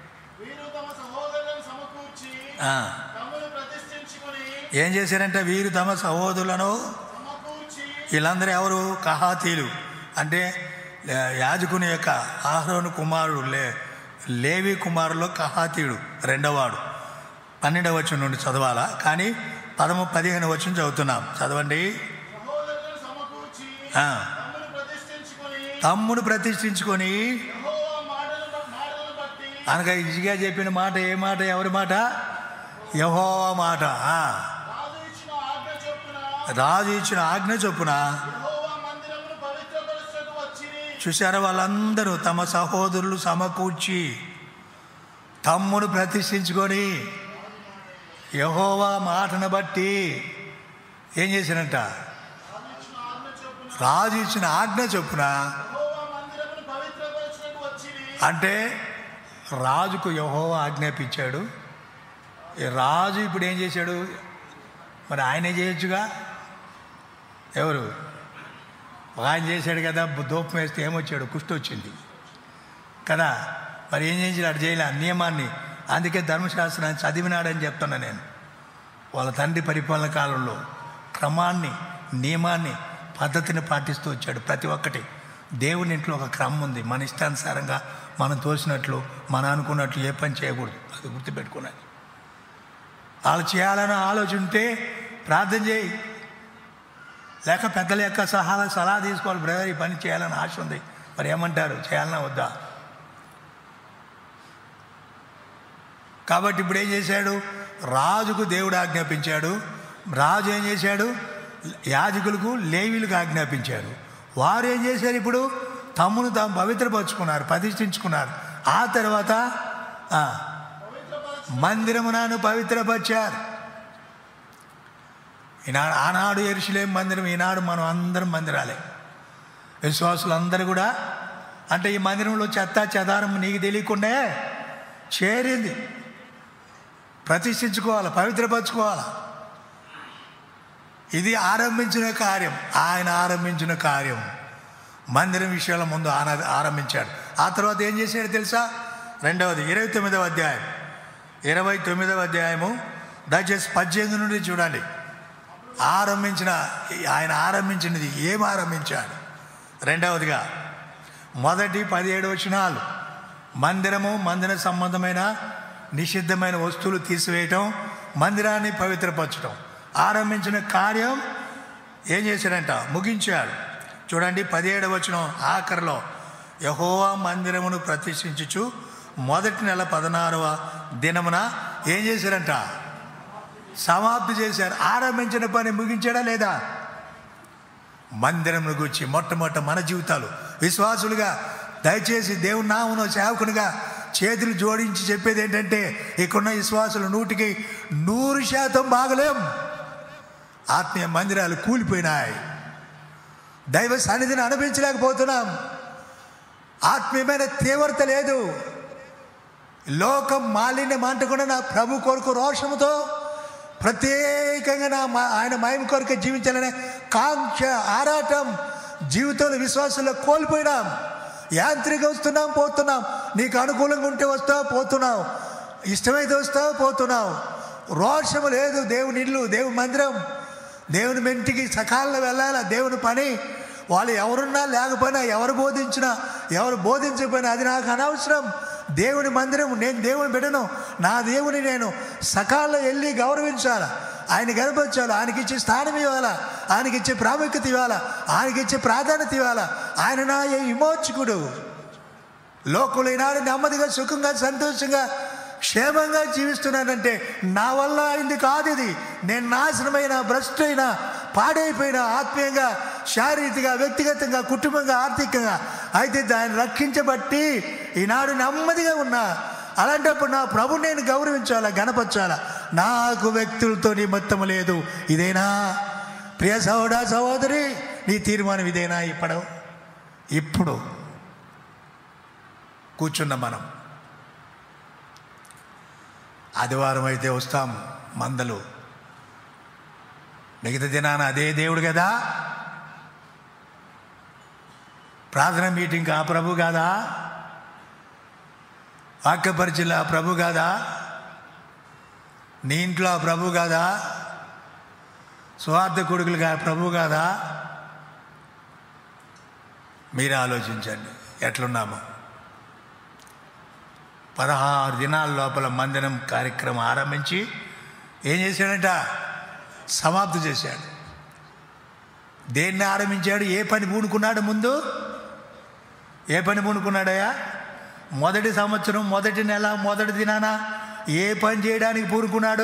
ఏం చేశారంటే వీరు తమ సహోదరులను, వీళ్ళందరూ ఎవరు? కహాతీలు, అంటే యాజకుని యొక్క ఆహరోను కుమారుడు, లే లేవి కుమారులో కహాతీయుడు రెండవవాడు. పన్నెండవ వచనం నుండి చదవాలా, కానీ పదము పదిహేను వచనం చదువుతున్నాం. చదవండి. తమ్ముడు ప్రతిష్ఠించుకొని అనగా ఈజీగా చెప్పిన మాట ఏ మాట? ఎవరి మాట? యెహోవా మాట. రాజు ఇచ్చిన ఆజ్ఞ చొప్పున చూసారా, వాళ్ళందరూ తమ సహోదరులు సమకూర్చి తమ్ముడు ప్రతిష్ఠించుకొని యెహోవా మాటను బట్టి ఏం చేశారంట? రాజు ఇచ్చిన ఆజ్ఞ చొప్పున. అంటే రాజుకు యెహోవా ఆజ్ఞాపించాడు. రాజు ఇప్పుడు ఏం చేశాడు? మరి ఆయనే చేయొచ్చుగా. ఎవరు? ఆయన చేశాడు కదా, దూపం వేస్తే ఏమొచ్చాడు? కుష్టి వచ్చింది కదా. మరి ఏం చేసాడు? అటు చేయలే నియమాన్ని. అందుకే ధర్మశాస్త్రాన్ని చదివినాడని చెప్తున్నా నేను. వాళ్ళ తండ్రి పరిపాలన కాలంలో క్రమాన్ని, నియమాన్ని, పద్ధతిని పాటిస్తూ వచ్చాడు. ప్రతి ఒక్కటి దేవుని ఇంట్లో ఒక క్రమం ఉంది. మన ఇష్టానుసారంగా మనం తోసినట్లు, మనం అనుకున్నట్లు ఏ పని చేయకూడదు. అది గుర్తుపెట్టుకున్నది. వాళ్ళు చేయాలని ఆలోచన ఉంటే ప్రార్థన చేయి, లేక పెద్దల యొక్క సలహా సలహా తీసుకోవాలి. బ్రదర్ ఈ పని చేయాలని ఆశ ఉంది, మరి ఏమంటారు? చేయాలన్నా వద్దా? కాబట్టి ఇప్పుడు ఏం చేశాడు? రాజుకు దేవుడు ఆజ్ఞాపించాడు. రాజు ఏం చేశాడు? యాజకులకు, లేవీలకు ఆజ్ఞాపించాడు. వారు ఏం చేశారు? ఇప్పుడు తమ్మును తాము పవిత్రపరుచుకున్నారు, ప్రతిష్ఠించుకున్నారు. ఆ తర్వాత మందిరమునను పవిత్రపరిచారు. ఈనాడు ఆనాడు యెరూషలేము మందిరం, ఈనాడు మనం అందరం మందిరాలే. విశ్వాసులు అందరూ కూడా. అంటే ఈ మందిరంలో చెత్త చెదారం నీకు తెలియకుండా చేరింది. ప్రతిష్ఠించుకోవాలి, పవిత్రపరచుకోవాలి. ఇది ఆరంభించిన కార్యం. ఆయన ఆరంభించిన కార్యం మందిరం విషయాల ముందు ఆరంభించాడు. ఆ తర్వాత ఏం చేశాడు తెలుసా? రెండవది ఇరవై తొమ్మిదవ అధ్యాయం ఇరవై తొమ్మిదవ అధ్యాయము దయచేసి పద్దెనిమిది నుండి చూడండి. ఆరంభించిన ఆయన ఆరంభించినది ఏం ఆరంభించాడు? రెండవదిగా మొదటి పదిహేడు వచనాలు మందిరము, మందిర సంబంధమైన నిషిద్ధమైన వస్తువులు తీసివేయటం, మందిరాన్ని పవిత్రపరచడం. ఆరంభించిన కార్యం ఏం చేశాడంట? ముగించాడు. చూడండి పదిహేడవ వచనం ఆఖరిలో, యెహోవా మందిరమును ప్రతిష్ఠించుచు మొదటి నెల పదహారవ దినమున ఏం చేశారంట? సమాప్తి చేశారు. ఆరంభించిన పని ముగించాడా లేదా? మందిరమును గురించి మొట్టమొదట మన జీవితాలు విశ్వాసులుగా దయచేసి దేవుని నామమున సేవకునిగా చేతులు జోడించి చెప్పేది ఏంటంటే, ఇక్కడున్న విశ్వాసులు నూటికి నూరు శాతం బాగలేం. ఆత్మీయ మందిరాలు కూలిపోయినాయి. దైవ సన్నిధిని అనుభవించలేకపోతున్నాం. ఆత్మీయమైన తీవ్రత లేదు. లోకం మాలిన్యం అంటకుండా నా ప్రభు కొరకు రోషముతో ప్రత్యేకంగా నా ఆయన మహిమ కొరకు జీవించాలనే కాంక్ష, ఆరాటం జీవితంలో విశ్వాసంలో కోల్పోయినాం. యాంత్రిక వస్తున్నాం, పోతున్నాం. నీకు అనుకూలంగా ఉంటే వస్తావు, పోతున్నావు. ఇష్టమైతే వస్తావు, పోతున్నావు. రోషము లేదు. దేవుని ఇల్లు, దేవుని మందిరం, దేవుని మెంటికి సకాలంలో వెళ్ళాలి. దేవుని పని వాళ్ళు ఎవరున్నా లేకపోయినా, ఎవరు బోధించినా, ఎవరు బోధించకపోయినా అది నాకు అనవసరం. దేవుని మందిరం, నేను దేవుని బిడ్డను, నా దేవుని నేను సకాలంలో వెళ్ళి గౌరవించాలి, ఆయన గర్భించాలి, ఆయనకిచ్చే స్థానం ఇవ్వాలా, ఆయనకిచ్చే ప్రాముఖ్యత ఇవ్వాలా, ఆయనకిచ్చే ప్రాధాన్యత ఇవ్వాలా. ఆయన నా విమోచకుడు. లోకులు ఈనాడు నెమ్మదిగా, సుఖంగా, సంతోషంగా, క్షేమంగా జీవిస్తున్నానంటే నా వల్ల అయింది కాదు. ఇది నేను నాశనమైన, భ్రష్టులైన, పాడైపోయిన ఆత్మీయంగా, శారీరకంగా, వ్యక్తిగతంగా, కుటుంబంగా, ఆర్థికంగా అయితే దాన్ని రక్షించబట్టి ఈనాడు నెమ్మదిగా ఉన్నా. అలాంటప్పుడు నా ప్రభు నేను గౌరవించాలా, గణపరచాలా. నాకు వ్యక్తులతో నిమిత్తం లేదు. ఇదేనా ప్రియ సహోదరా సహోదరి, నీ తీర్మానం ఇదేనా? ఇప్పుడు ఇప్పుడు కూర్చున్న మనం ఆదివారం అయితే వస్తాం మందలు, మిగతా దినాన అదే దేవుడు కదా. ప్రార్థన మీటింగ్ ఆ ప్రభు కాదా? వాక్యపరిచయం ఆ ప్రభు కాదా? నీ ఇంట్లో ఆ ప్రభు కాదా? స్వార్థ కొడుకులుగా ప్రభు కాదా? మీరు ఆలోచించండి ఎట్లున్నాము. పదహారు దినాల లోపల మందిరం కార్యక్రమం ఆరంభించి ఏం చేశాడంట? సమాప్తి చేశాడు. దేన్ని ఆరంభించాడు? ఏ పని పూనుకున్నాడు? ముందు ఏ పని పూనుకున్నాడయ్యా? మొదటి సంవత్సరం మొదటి నెల మొదటి దినాన ఏ పని చేయడానికి పూనుకున్నాడు?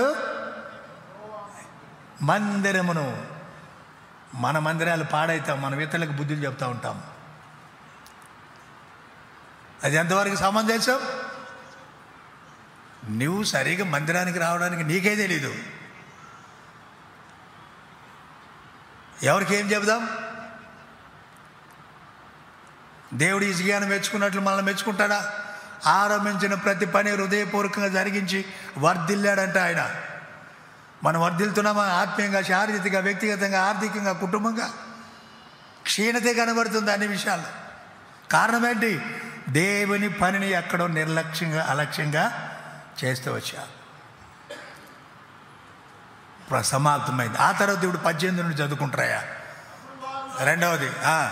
మందిరమును. మన మందిరాలు పాడైతాం, మన ఇతరులకు బుద్ధులు చెప్తూ ఉంటాం. అది ఎంతవరకు సమంజసం? నువ్వు సరిగా మందిరానికి రావడానికి నీకే తెలీదు, ఎవరికి ఏం చెబుదాం? దేవుడు హిజ్కియాను మెచ్చుకున్నట్లు మనల్ని మెచ్చుకుంటాడా? ఆరంభించిన ప్రతి పని హృదయపూర్వకంగా జరిగించి వర్ధిల్లాడంట ఆయన. మనం వర్ధిల్తున్నామా? ఆత్మీయంగా, శారీరకంగా, వ్యక్తిగతంగా, ఆర్థికంగా, కుటుంబంగా క్షీణతే కనబడుతుంది అన్ని విషయాల్లో. కారణం ఏంటి? దేవుని పనిని ఎక్కడో నిర్లక్ష్యంగా అలక్ష్యంగా చేస్తూ వచ్చా. సమాప్తమైంది. ఆ తర్వాత ఇప్పుడు పద్దెనిమిది నుండి చదువుకుంటారయ్యా. రెండవది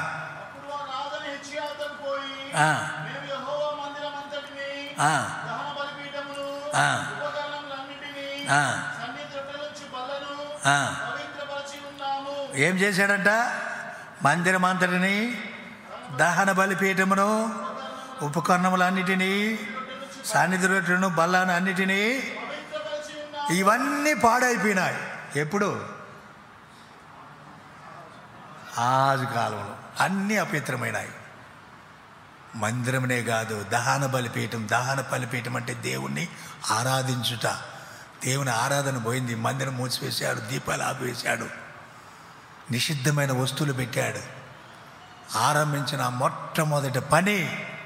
ఏం చేశాడంట? మందిరం అంతటిని, దహన బలిపీఠమును, ఉపకరణములన్నిటినీ, సన్నిధి రొట్టెలను, బల్లను అన్నిటినీ, ఇవన్నీ పాడైపోయినాయి. ఎప్పుడు? ఆది కాలంలో అన్నీ అపవిత్రమైనాయి. మందిరమునే కాదు, దహన బలిపీఠం. దహన బలిపీఠం అంటే దేవుణ్ణి ఆరాధించుట. దేవుని ఆరాధన పోయింది. మందిరం మూసివేశాడు, దీపాలు ఆపివేశాడు, నిషిద్ధమైన వస్తువులు పెట్టాడు. ఆరంభించిన మొట్టమొదటి పని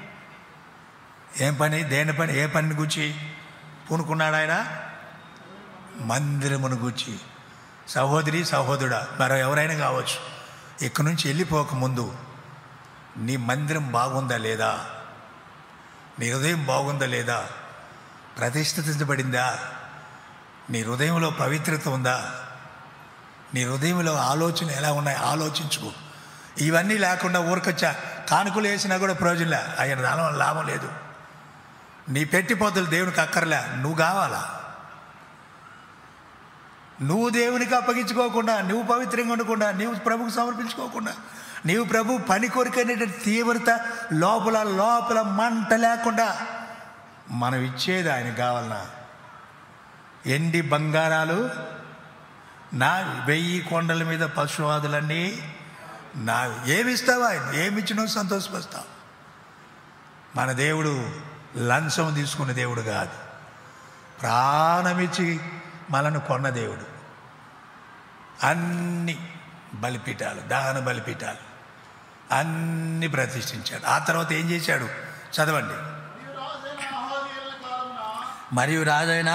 ఏం పని? దేని పని? ఏ పనిని గురించి పూనుకున్నాడు ఆయన? మందిరమును గూర్చి. సహోదరి సహోదరుడా, మరో ఎవరైనా కావచ్చు, ఇక్కడి నుంచి వెళ్ళిపోకముందు నీ మందిరం బాగుందా లేదా? నీ హృదయం బాగుందా లేదా? ప్రతిష్ఠించబడిందా? నీ హృదయంలో పవిత్రత ఉందా? నీ హృదయంలో ఆలోచన ఎలా ఉన్నాయి? ఆలోచించుకో. ఇవన్నీ లేకుండా ఊరికొచ్చా కానుకలు వేసినా కూడా ప్రయోజనంలే, ఆయన దాని లాభం లేదు. నీ పెట్టిపోతలు దేవునికి అక్కర్లే, నువ్వు కావాలా. నువ్వు దేవునికి అప్పగించుకోకుండా, నువ్వు పవిత్రంగా ఉండకుండా, నీవు ప్రభుకు సమర్పించుకోకుండా, నీవు ప్రభు పని కొరికనేటువంటి తీవ్రత లోపల లోపల మంట లేకుండా మనం ఇచ్చేది ఆయన కావాలన్నా. ఎండి బంగారాలు నా, వెయ్యి కొండల మీద పశువాదులన్నీ నా. ఏమిస్తావా? ఆయన ఏమిచ్చినా సంతోషపరుస్తావు. మన దేవుడు లంచం తీసుకున్న దేవుడు కాదు, ప్రాణమిచ్చి మనను కొన్న దేవుడు. అన్ని బలిపీఠాలు, దహన బలిపీఠాలు అన్ని ప్రతిష్ఠించాడు. ఆ తర్వాత ఏం చేశాడు? చదవండి. మరియు రాజైన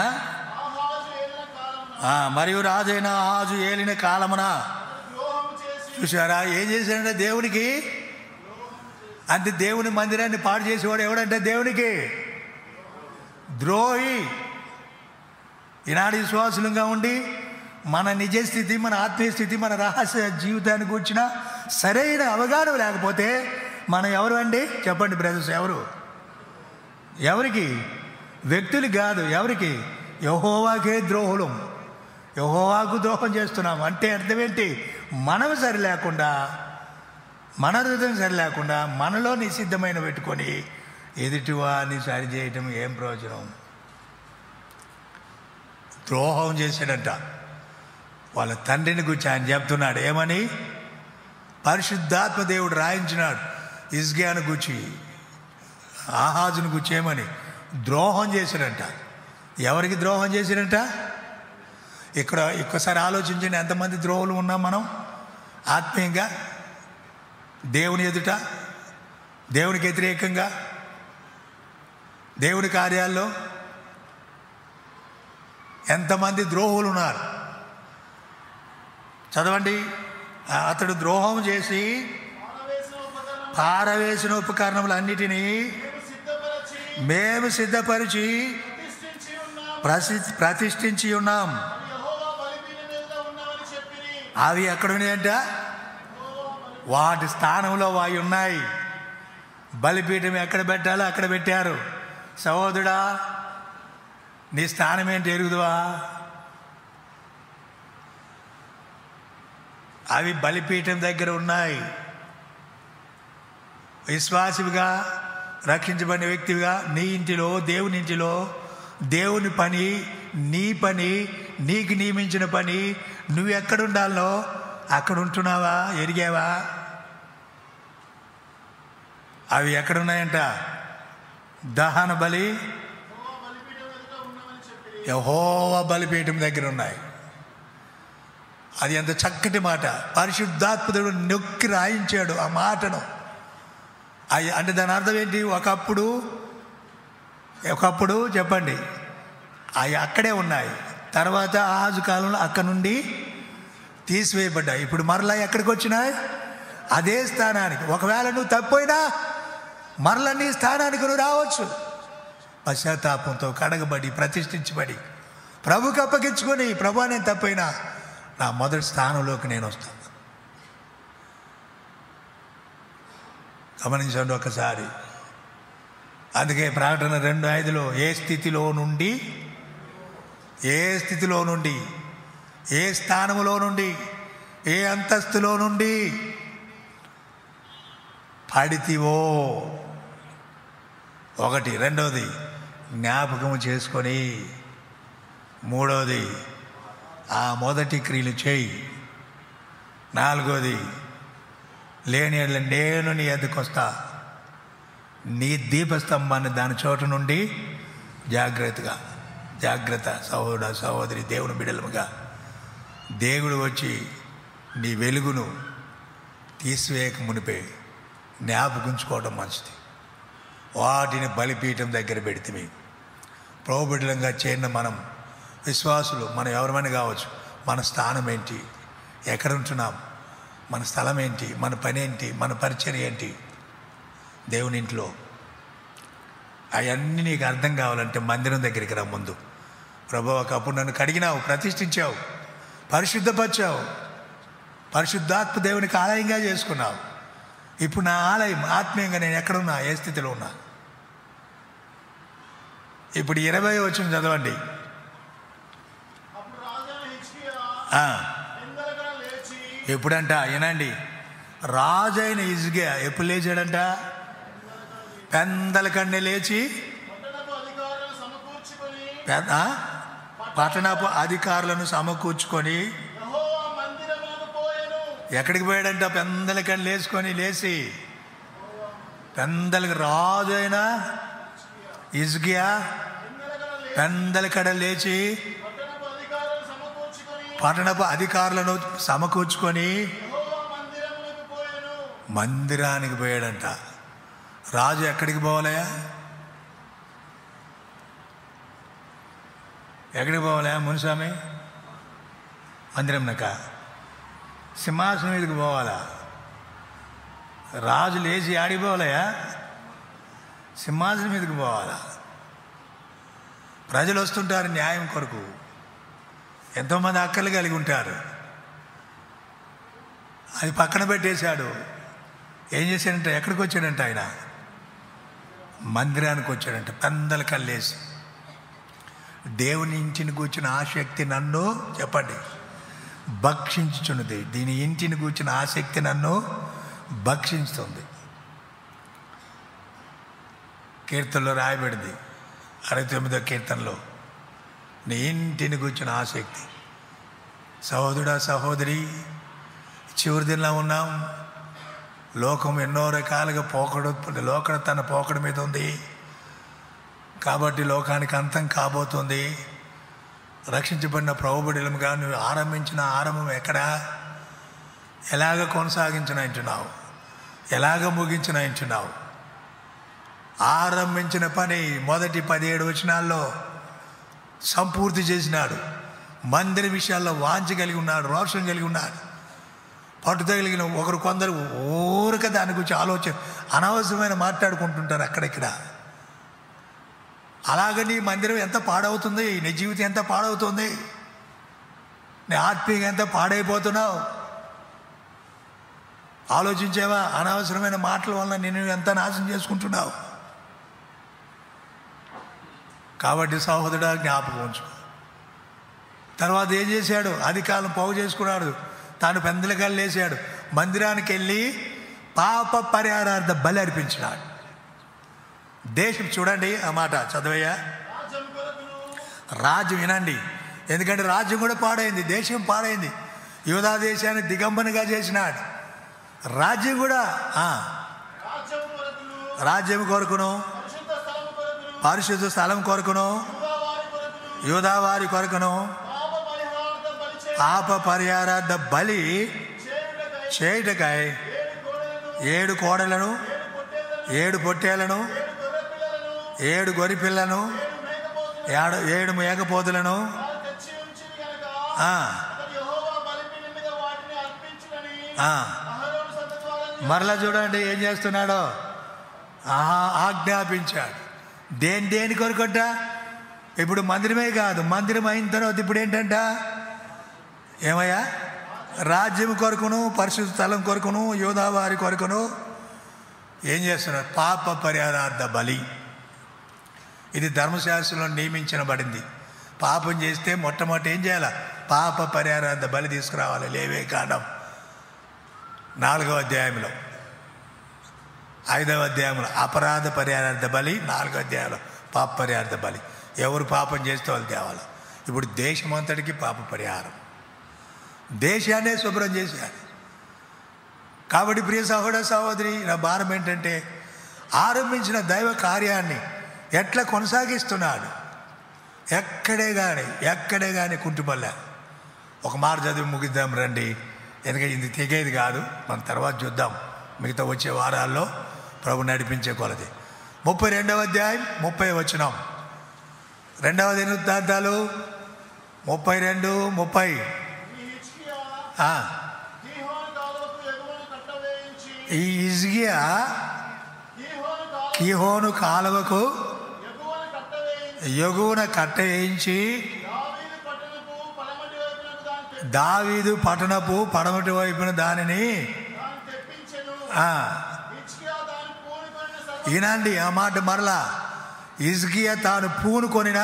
మరియు రాజైన ఆహాజు ఏలిన కాలమున చూసారా ఏం చేశాడంటే దేవునికి. అంటే దేవుని మందిరాన్ని పాడు చేసేవాడు ఎవడంటే దేవునికి ద్రోహి. ఈనాడు విశ్వాసులుగా ఉండి మన నిజస్థితి, మన ఆత్మీయ స్థితి, మన రహస్య జీవితానికి వచ్చిన సరైన అవగాహన లేకపోతే మనం ఎవరు అండి? చెప్పండి బ్రదర్స్, ఎవరు? ఎవరికి? వ్యక్తులు కాదు. ఎవరికి? యెహోవాకే ద్రోహులం. యెహోవాకు ద్రోహం చేస్తున్నాం అంటే అర్థం ఏంటి? మనం సరి లేకుండా, మన హృదయం సరి లేకుండా మనలో నిషిద్ధమైన పెట్టుకొని ఎదుటివాన్ని సరి చేయటం ఏం ప్రయోజనం? ద్రోహం చేశాడంట. వాళ్ళ తండ్రిని గురించి ఆయన చెప్తున్నాడు. ఏమని? పరిశుద్ధాత్మ దేవుడు రాయించినాడు హిజ్కియాను గురించి, ఆహాజును గురించి. ఏమని? ద్రోహం చేసిరంట. ఎవరికి ద్రోహం చేసిరంట? ఇక్కడ ఒక్కసారి ఆలోచించండి, ఎంతమంది ద్రోహులు ఉన్నాం మనం ఆత్మీయంగా, దేవుని ఎదుట, దేవునికి వ్యతిరేకంగా, దేవుని కార్యాల్లో ఎంతమంది ద్రోహులు ఉన్నారు చదవండి. అతడు ద్రోహం చేసి పారవేసిన ఉపకరణములు అన్నిటినీ మేము సిద్ధపరిచి ప్రతిష్ఠించి ఉన్నాం. అవి ఎక్కడున్నాయంట? వాటి స్థానంలో అవి ఉన్నాయి. బలిపీఠం ఎక్కడ పెట్టాలో అక్కడ పెట్టారు. సహోదరుడా, నీ స్థానం ఏంటి ఎరుగుదువా? అవి బలిపీఠం దగ్గర ఉన్నాయి. విశ్వాసిగా రక్షించబడిన వ్యక్తిగా నీ ఇంటిలో, దేవుని ఇంటిలో దేవుని పని, నీ పని, నీకు నియమించిన పని, నువ్వు ఎక్కడుండాలో అక్కడ ఉంటున్నావా? ఎరిగావా? అవి ఎక్కడున్నాయంట? దహన బలి యెహోవా బలిపీఠం దగ్గర ఉన్నాయి. అది ఎంత చక్కటి మాట! పరిశుద్ధాత్ముడు నొక్కి రాయించాడు ఆ మాటను. అవి అంటే దాని అర్థం ఏంటి? ఒకప్పుడు ఒకప్పుడు చెప్పండి, అవి అక్కడే ఉన్నాయి. తర్వాత ఆజు కాలంలో అక్కడ నుండి తీసివేయబడ్డాయి. ఇప్పుడు మరలా ఎక్కడికి వచ్చినాయి? అదే స్థానానికి. ఒకవేళ నువ్వు తప్పిపోయినా మరలా నీ స్థానానికి నువ్వు రావచ్చు. పశ్చాత్తాపంతో కడగబడి ప్రతిష్ఠించబడి ప్రభుకి అప్పగించుకొని, ప్రభు నేను తప్పైనా నా మొదటి స్థానంలోకి నేను వస్తాను. గమనించండి ఒకసారి. అందుకే ప్రకటన రెండు ఐదులో ఏ స్థితిలో నుండి, ఏ స్థితిలో నుండి, ఏ స్థానంలో నుండి, ఏ అంతస్తులో నుండి పడితివో ఒకటి, రెండోది జ్ఞాపకము చేసుకొని, మూడోది ఆ మొదటి క్రియలు చేయి, నాలుగోది లేని నేను నీ ఎద్దకు వస్తా, నీ దీపస్తంభాన్ని దాని చోటు నుండి జాగ్రత్తగా జాగ్రత్త సహోదర సహోదరి, దేవుని బిడ్డలుగా దేవుడు వచ్చి నీ వెలుగును తీసివేయక మునిపే జ్ఞాపకుంచుకోవడం మంచిది. వాటిని బలిపీఠం దగ్గర పెడితే ప్రభుబిడ్డలంగా చేరిన మనం విశ్వాసులు, మనం ఎవరమని కావచ్చు, మన స్థానం ఏంటి, ఎక్కడ ఉంటున్నాం, మన స్థలం ఏంటి, మన పని ఏంటి, మన పరిచర్య ఏంటి దేవుని ఇంట్లో, అవన్నీ నీకు అర్థం కావాలంటే మందిరం దగ్గరికి రా. ముందు ప్రభువా, ఒకప్పుడు నన్ను కడిగినావు, ప్రతిష్ఠించావు, పరిశుద్ధపరిచావు, పరిశుద్ధాత్మ దేవునికి ఆలయంగా చేసుకున్నావు. ఇప్పుడు నా ఆలయం ఆత్మీయంగా నేను ఎక్కడున్నా, ఏ స్థితిలో ఉన్నా. ఇప్పుడు ఇరవై వచ్చిన చదవండి. ఎప్పుడంట వినండి, రాజైన హిజ్కియా ఎప్పుడు లేచాడంట? పెందల కన్నే లేచి పట్టణపు అధికారులను సమకూర్చుకొని ఎక్కడికి పోయాడంట? పెందల కన్ను లేచుకొని లేచి పెందలకి రాజు అయిన హిజ్కియా పెందల కడ లేచి పట్టణపు అధికారులను సమకూర్చుకొని మందిరానికి పోయాడంట. రాజు ఎక్కడికి పోవాలయా? ఎక్కడికి పోవాలయా మునిస్వామి? మందిరంనక? సింహాసనం మీదకి పోవాలా? రాజు లేచి ఆడికి పోవాలయా? సింహాసనం మీదకి పోవాలా? ప్రజలు వస్తుంటారు న్యాయం కొరకు, ఎంతోమంది అక్కలు కలిగి ఉంటారు. అది పక్కన పెట్టేశాడు. ఏం చేశాడంట? ఎక్కడికి వచ్చాడంట? ఆయన మందిరానికి వచ్చాడంట. పెందల కల్లేసి దేవుని ఇంటిని కూర్చున్న ఆసక్తి నన్ను చెప్పండి భక్షించుచున్నది. దీని ఇంటిని కూర్చున్న ఆసక్తి నన్ను భక్షించుతుంది. కీర్తనలో రాయబడింది, అరవై తొమ్మిదో కీర్తనలో, నీ ఇంటిని కూర్చున్న ఆసక్తి. సహోదరుడా సహోదరి, చివరి దినంలో ఉన్నాం. లోకం ఎన్నో రకాలుగా పోకడు, లోకం తన పోకడ మీద ఉంది. కాబట్టి లోకానికి అంతం కాబోతుంది. రక్షించబడిన ప్రభుబిడ్డలుగా నువ్వు ఆరంభించిన ఆరంభం ఎక్కడా, ఎలాగ కొనసాగించిన అంటున్నావు, ఎలాగ ముగించిన అంటున్నావు? ఆరంభించిన పని మొదటి పదిహేడు వచనాల్లో సంపూర్తి చేసినాడు. మందిర విషయాల్లో వాంఛ కలిగి ఉన్నాడు, రోషం కలిగి ఉన్నాడు, పట్టుదల కలిగిన ఒకరు కొందరు ఊరిక దాని గురించి ఆలోచన అనవసరమైన మాట్లాడుకుంటుంటారు అక్కడిక్కడ. అలాగ నీ మందిరం ఎంత పాడవుతుంది, నీ జీవితం ఎంత పాడవుతుంది, నీ ఆత్మీయంగా ఎంత పాడైపోతున్నావు ఆలోచించేవా? అనవసరమైన మాటల వల్ల నేను ఎంత నాశనం చేసుకుంటున్నావు. కాబట్టి సహోదరుడా జ్ఞాపకం ఉంచుకో. తర్వాత ఏం చేశాడు? అధికారం పోగు చేసుకున్నాడు, తాను పెందలకల్లు వేసాడు, మందిరానికి వెళ్ళి పాప పరిహారార్థ బలి అర్పించినాడు. దేశం చూడండి, ఆ మాట చదవయ్యా. రాజ్యం వినండి, ఎందుకంటే రాజ్యం కూడా పాడైంది, దేశం పాడైంది. యూదా దేశాన్ని దిగంబనిగా చేసినాడు. రాజ్యం కూడా రాజ్యం కొరకును, పరిశుద్ధ స్థలం కొరకును, యూదా వారి కొరకును పాప పరిహారార్థ బలి చేయుటకై ఏడు కోడలను, ఏడు పొట్టేలను, ఏడు గొరిపిల్లను, ఏడు ఏడు మేకపోతులను మరలా చూడండి ఏం చేస్తున్నాడో. ఆహా ఆజ్ఞాపించాడు. దేని దేని కొరకంట? ఇప్పుడు మందిరమే కాదు, మందిరం అయిన తర్వాత ఇప్పుడు ఏంటంట? ఏమయ్యా? రాజ్యం కొరకును, పరిశుద్ధ స్థలం కొరకును, యూదా వారి కొరకును ఏం చేస్తున్నారు? పాప పరిహారార్థ బలి. ఇది ధర్మశాస్త్రంలో నియమించబడింది. పాపం చేస్తే మొట్టమొదటి ఏం చేయాలి? పాప పరిహారార్థ బలి తీసుకురావాలి. లేవే కాండం నాలుగవ అధ్యాయంలో, ఐదవ అధ్యాయంలో అపరాధ పరిహారార్థ బలి, నాలుగవ అధ్యాయంలో పాప పరిహారార్థ బలి. ఎవరు పాపం చేస్తే వాళ్ళు తేవాలి. ఇప్పుడు దేశమంతటికి పాప పరిహారం, దేశాన్నే శుభ్రం చేశాడు. కాబట్టి ప్రియ సహోదర సహోదరి, నా భారం ఏంటంటే ఆరంభించిన దైవ కార్యాన్ని ఎట్లా కొనసాగిస్తున్నాడు? ఎక్కడే కానీ ఎక్కడే కానీ కుంటుపల్లె. ఒక మాట చదివి ముగిద్దాం రండి, ఎందుకంటే ఇది తెగేది కాదు, మనం తర్వాత చూద్దాం మిగతా వచ్చే వారాల్లో ప్రభు నడిపించే కొలది. ముప్పై రెండవ అధ్యాయం ముప్పై వచనం, రెండవ దినవృత్తాంతాలు ముప్పై రెండు ముప్పై. ఈ హిజ్కియా కీహోను కాలువకు ఎగువన కట్ట వేయించి దావీదు పట్టణపు పడమటి వైపున దానిని ఈనాండి ఆ మాట మరలా. హిజ్కియా తాను పూనుకొనిన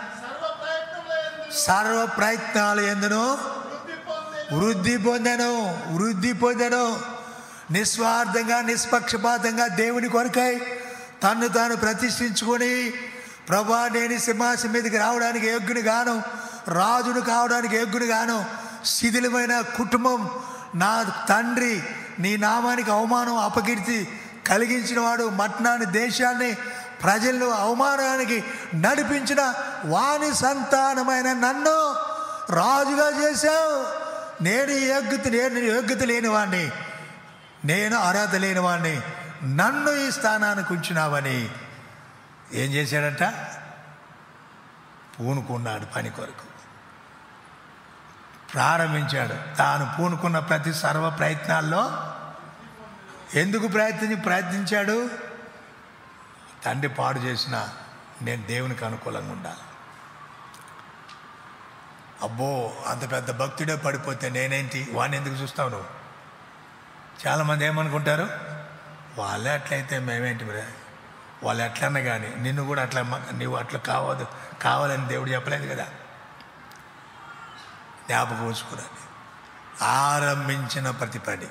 సర్వ ప్రయత్నాలు ఎందును వృద్ధి పొందెను వృద్ధి పొందెను నిస్వార్థంగా నిష్పక్షపాతంగా దేవుని కొరకై తన్ను తాను ప్రతిష్ఠించుకొని, ప్రభా నేను సింహాసనం మీదకి రావడానికి యోగ్యుని గాను, రాజును కావడానికి యోగ్యుని గాను, శిథిలమైన కుటుంబం నా తండ్రి నీ నామానికి అవమానం అపకీర్తి కలిగించిన వాడు, మట్నాన్ని దేశాన్ని ప్రజలను అవమానానికి నడిపించిన వాని సంతానమైన నన్ను రాజుగా చేశావు. నేను యోగ్యత నేను యోగ్యత లేనివాడిని, నేను అర్హత లేనివాడిని, నన్ను ఈ స్థానానికి ఉంచినావని ఏం చేశాడంట? పూనుకున్నాడు పని కొరకు, ప్రారంభించాడు. తాను పూనుకున్న ప్రతి సర్వ ప్రయత్నాల్లో ఎందుకు ప్రయత్ని ప్రయత్నించాడు? తండ్రి పాడు చేసిన నేను దేవునికి అనుకూలంగా ఉండాలి. అబ్బో అంత పెద్ద భక్తుడే పడిపోతే నేనేంటి, వాడిని ఎందుకు చూస్తావు నువ్వు? చాలామంది ఏమనుకుంటారు, వాళ్ళే అట్లయితే మేమేంటి మరి, వాళ్ళు ఎట్లన్నా కానీ నిన్ను కూడా అట్లా నువ్వు అట్లా కావద్దు కావాలని దేవుడు చెప్పలేదు కదా. జ్ఞాపకం ఉంచుకోరాని ఆరంభించిన ప్రతి పని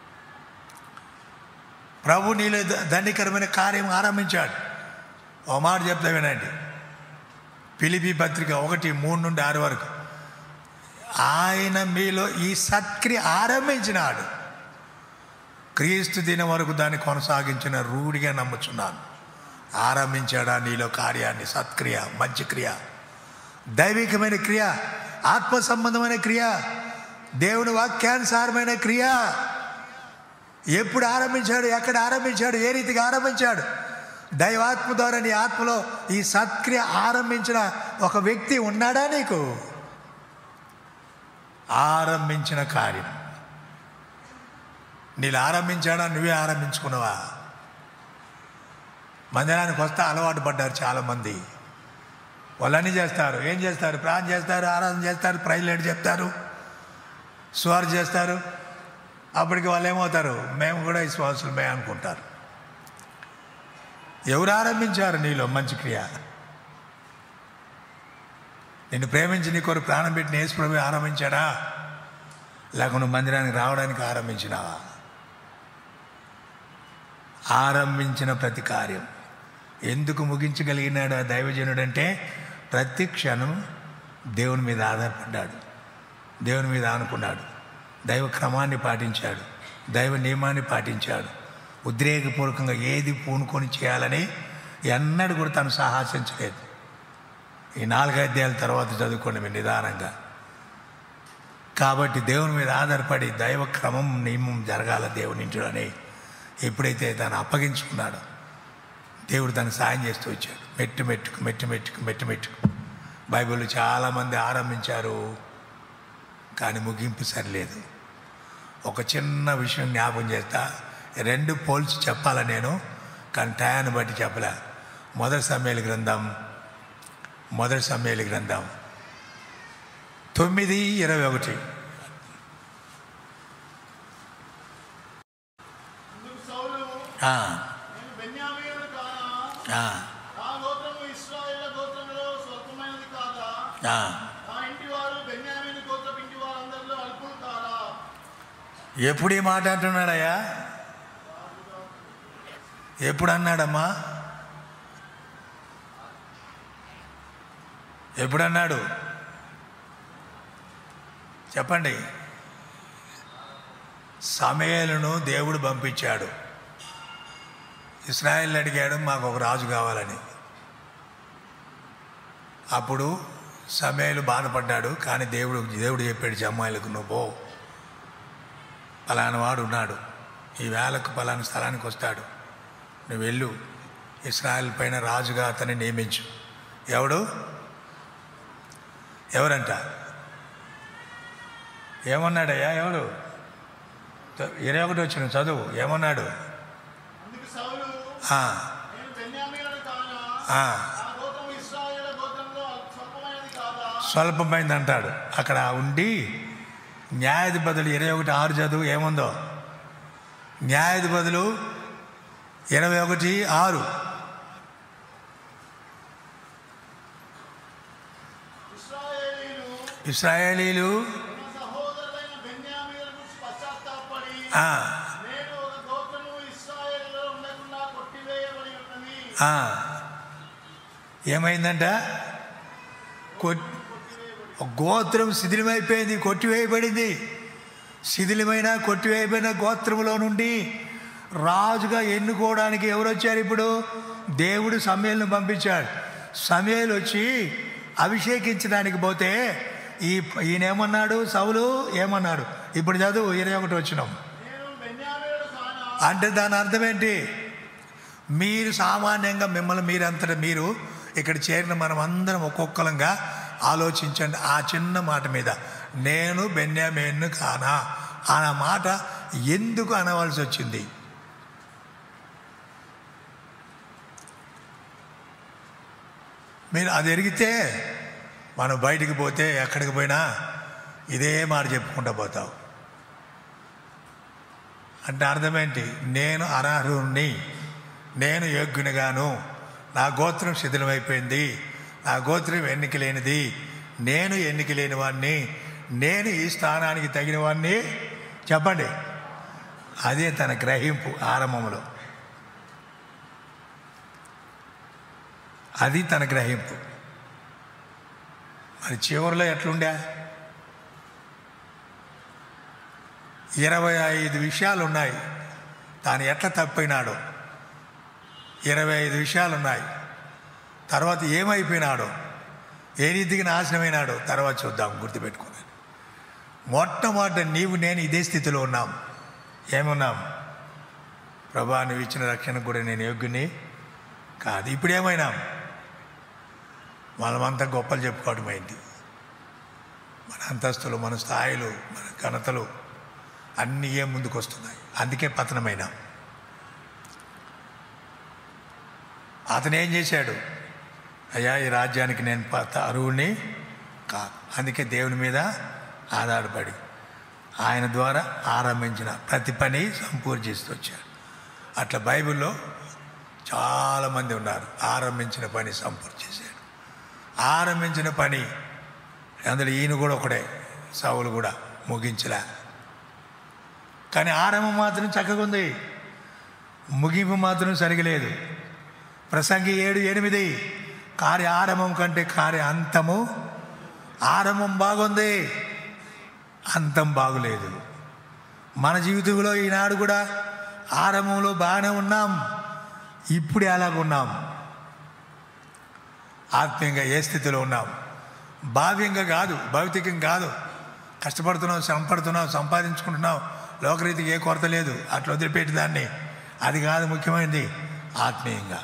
ప్రభు నీలో దండికరమైన కార్యం ఆరంభించాడు. ఓ మాట చెప్తా వినండి, ఫిలిప్పీ పత్రిక ఒకటి మూడు నుండి ఆరు వరకు. ఆయన మీలో ఈ సత్క్రియ ఆరంభించినాడు, క్రీస్తు దినం వరకు దాన్ని కొనసాగించిన రూఢిగా నమ్ముచున్నాను. ఆరంభించాడా నీలో కార్యాన్ని, సత్క్రియ, మంచి క్రియ, దైవికమైన క్రియ, ఆత్మ సంబంధమైన క్రియ, దేవుని వాక్యానుసారమైన క్రియ. ఎప్పుడు ఆరంభించాడు, ఎక్కడ ఆరంభించాడు, ఏ రీతిగా ఆరంభించాడు? దైవాత్మ ద్వారా నీ ఆత్మలో ఈ సత్క్రియ ఆరంభించిన ఒక వ్యక్తి ఉన్నాడా నీకు? ఆరంభించిన కార్యం నీళ్ళు ఆరంభించాడా, నువ్వే ఆరంభించుకున్నావా? మందిరానికి వస్తే అలవాటు పడ్డారు చాలామంది. వాళ్ళన్నీ చేస్తారు. ఏం చేస్తారు? ప్రార్థన చేస్తారు, ఆరాధన చేస్తారు, ప్రైజ్లేట్ చెప్తారు, సువార్త చేస్తారు. అప్పటికి వాళ్ళు ఏమవుతారు? మేము కూడా విశ్వాసులమే అనుకుంటారు. ఎవరు ఆరంభించారు నీలో మంచి క్రియ? నిన్ను ప్రేమించి నీ కొరకు ప్రాణం పెట్టిన యేసు ప్రభువే ఆరంభించాడా, లేక నువ్వు మందిరానికి రావడానికి ఆరంభించినావా? ఆరంభించిన ప్రతి కార్యం ఎందుకు ముగించగలిగినాడు ఆ దైవజనుడు అంటే, ప్రతి క్షణం దేవుని మీద ఆధారపడ్డాడు, దేవుని మీద ఆనుకున్నాడు, దైవ క్రమాన్ని పాటించాడు, దైవ నియమాన్ని పాటించాడు. ఉద్రేకపూర్వకంగా ఏది పూనుకొని చేయాలని ఎన్నడూ కూడా తను సాహసించలేదు. ఈ నాలుగు అధ్యాయాల తర్వాత చదువుకోండి మీరు నిదానంగా. కాబట్టి దేవుని మీద ఆధారపడి దైవ క్రమం నియమం జరగాల దేవుని ఇంట్లో అని ఎప్పుడైతే తను అప్పగించుకున్నాడో దేవుడు తను సాయం చేస్తూ వచ్చాడు. మెట్టు మెట్టుకు మెట్టు మెట్టుకు మెట్టు మెట్టుకు బైబిల్లో చాలామంది ఆరంభించారు, కానీ ముగింపు సరిలేదు. ఒక చిన్న విషయం జ్ఞాపకం చేస్తా, రెండు పోల్చి చెప్పాల నేను, కానీ టయాన్ని బట్టి చెప్పలే. మొదటి సమూయేలు గ్రంథం మొదటి సమూయేలు గ్రంథం తొమ్మిది ఇరవై ఒకటి ఎప్పుడు ఈ మాట అంటున్నాడయ్యా? ఎప్పుడు అన్నాడమ్మా? ఎప్పుడన్నాడు చెప్పండి. సమూయేలును దేవుడు పంపించాడు. ఇశ్రాయేలు అడిగాడు, మాకు ఒక రాజు కావాలని. అప్పుడు సమూయేలు బాధపడ్డాడు, కానీ దేవుడు దేవుడు చెప్పాడు సమూయేలుకు, నువ్వు పో, పలానా వాడు ఉన్నాడు, ఈ వేళకు పలానా స్థలానికి వస్తాడు, నువ్వు వెళ్ళు, ఇశ్రాయేలు పైన రాజుగా అతన్ని నియమించు. ఎవడు? ఎవరంట? ఏమన్నాడయ్యా? ఎవడు? ఇరవై ఒకటి వచ్చిన చదువు. ఏమన్నాడు? స్వల్పమైంది అంటాడు. అక్కడ ఉండి న్యాయాధిపతులు ఇరవై ఒకటి ఆరు చదువు ఏముందో? న్యాయాధిపతులు ఇరవై ఒకటి ఆరు ఇశ్రాయేలీలు ఏమైందంట? గోత్రం శిథిలమైపోయింది, కొట్టివేయబడింది. శిథిలమైన కొట్టివేయబడిన గోత్రంలో నుండి రాజుగా ఎన్నుకోవడానికి ఎవరు వచ్చారు? ఇప్పుడు దేవుడు సమూయేలును పంపించాడు. సమూయేలు వచ్చి అభిషేకించడానికి పోతే ఈ ఈయనేమన్నాడు? సౌలు ఏమన్నాడు? ఇప్పుడు చదువు ఇరవై ఒకటి వచ్చినాం. అంటే దాని అర్థం ఏంటి? మీరు సామాన్యంగా మిమ్మల్ని మీరంతటా మీరు ఇక్కడ చేరిన మనం అందరం ఒక్కొక్కలంగా ఆలోచించండి. ఆ చిన్న మాట మీద, నేను బెన్యామీను కానా అన్న మాట ఎందుకు అనవలసి వచ్చింది? మీరు అది ఎరిగితే మనం బయటికి పోతే ఎక్కడికి పోయినా ఇదే మాట చెప్పుకుంటూ పోతావు. అంటే అర్థమేంటి? నేను అనర్హుణ్ణి, నేను యోగ్యునిగాను, నా గోత్రం శిథిలమైపోయింది, నా గోత్రం ఎన్నిక లేనిది, నేను ఎన్నిక లేని వాడిని, నేను ఈ స్థానానికి తగిన వాడిని. చెప్పండి. అదే తన గ్రహింపు ఆరంభంలో, అది తన గ్రహింపు. మరి చివరిలో ఎట్లుండే? ఇరవై ఐదు విషయాలు ఉన్నాయి తాను ఎట్లా తప్పినాడో. ఇరవై ఐదు విషయాలు ఉన్నాయి. తర్వాత ఏమైపోయినాడో, ఏ రీతికి నాశనమైనాడో తర్వాత చూద్దాం, గుర్తుపెట్టుకున్నాను. మొట్టమొదట నీవు నేను ఇదే స్థితిలో ఉన్నాం. ఏమున్నాం? ప్రభా నువ్వు ఇచ్చిన రక్షణకు కూడా నేను యోగ్యుని కాదు. ఇప్పుడు ఏమైనాం? మనమంతా గొప్పలు చెప్పుకోవడం అయింది. మన అంతస్తులు, మన స్థాయిలు, మన ఘనతలు అన్నీ ఏ ముందుకు వస్తున్నాయి. అందుకే పతనమైనా. అతను ఏం చేశాడు? అయ్యా ఈ రాజ్యానికి నేను అర్హుణ్ణి కాదు. అందుకే దేవుని మీద ఆధారపడి ఆయన ద్వారా ఆరంభించిన ప్రతి పని సంపూర్తిస్తూ వచ్చాడు. అట్లా బైబిల్లో చాలామంది ఉన్నారు. ఆరంభించిన పని సంపూర్తి చేశాడు. ఆరంభించిన పని అందులో ఈయన కూడా ఒకడే, సౌలు కూడా ముగించలే. కానీ ఆరంభం మాత్రం చక్కగా ఉంది, ముగింపు మాత్రం సరిగలేదు. ప్రసంగి ఏడు ఎనిమిది కార్య ఆరంభం కంటే కార్య అంతము, ఆరంభం బాగుంది, అంతం బాగులేదు. మన జీవితంలో ఈనాడు కూడా ఆరంభంలో బాగానే ఉన్నాం, ఇప్పుడు ఎలాగున్నాం? ఆత్మీయంగా ఏ స్థితిలో ఉన్నాం? భావ్యంగా కాదు, భౌతికం కాదు. కష్టపడుతున్నావు, సంపడుతున్నావు, సంపాదించుకుంటున్నావు, లోకరీతికి ఏ కొరత లేదు, అట్లా వదిలిపెట్టి దాన్ని, అది కాదు ముఖ్యమైనది. ఆత్మీయంగా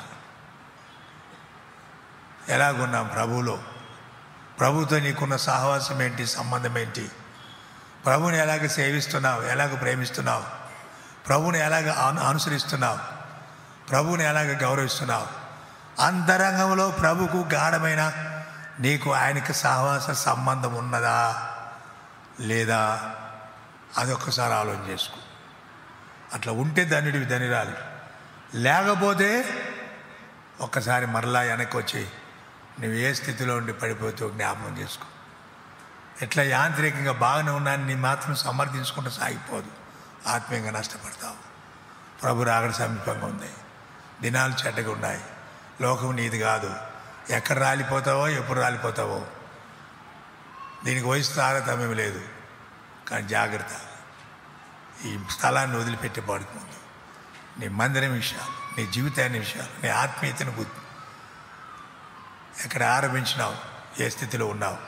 ఎలాగున్నాం? ప్రభువులో, ప్రభుతో నీకున్న సహవాసం ఏంటి, సంబంధం ఏంటి? ప్రభుని ఎలాగ సేవిస్తున్నావు, ఎలాగ ప్రేమిస్తున్నావు, ప్రభుని ఎలాగ అను అనుసరిస్తున్నావు, ప్రభుని ఎలాగ గౌరవిస్తున్నావు? అంతరంగంలో ప్రభుకు గాఢమైన నీకు ఆయనకి సహవాస సంబంధం ఉన్నదా లేదా? అది ఒక్కసారి ఆలోచన చేసుకో. అట్లా ఉంటే ధన్యుడివి, ధన్యురాలి. లేకపోతే ఒక్కసారి మరలా వెనక్కి వచ్చి నువ్వు ఏ స్థితిలో ఉండి పడిపోతావు జ్ఞాపకం చేసుకో. ఎట్లా యాంత్రికంగా బాగానే ఉన్నాను నీ మాత్రం సమర్థించుకుంటూ సాగిపోదు, ఆత్మీయంగా నష్టపడతావు. ప్రభు రాకడ సమీపంగా ఉంది, దినాలు చెడ్డగా ఉన్నాయి, లోకం నీది కాదు. ఎక్కడ రాలిపోతావో, ఎప్పుడు రాలిపోతావో, దీనికి వయసు తారతమ్యం లేదు. కానీ జాగ్రత్త, ఈ స్థలాన్ని వదిలిపెట్టి పడుకుంది. నీ మందిరం విషయాలు, నీ జీవితాన్ని విషయాలు, నీ ఆత్మీయతను గుర్తు. ఎక్కడ ఆరంభించినావు, ఏ స్థితిలో ఉన్నావు?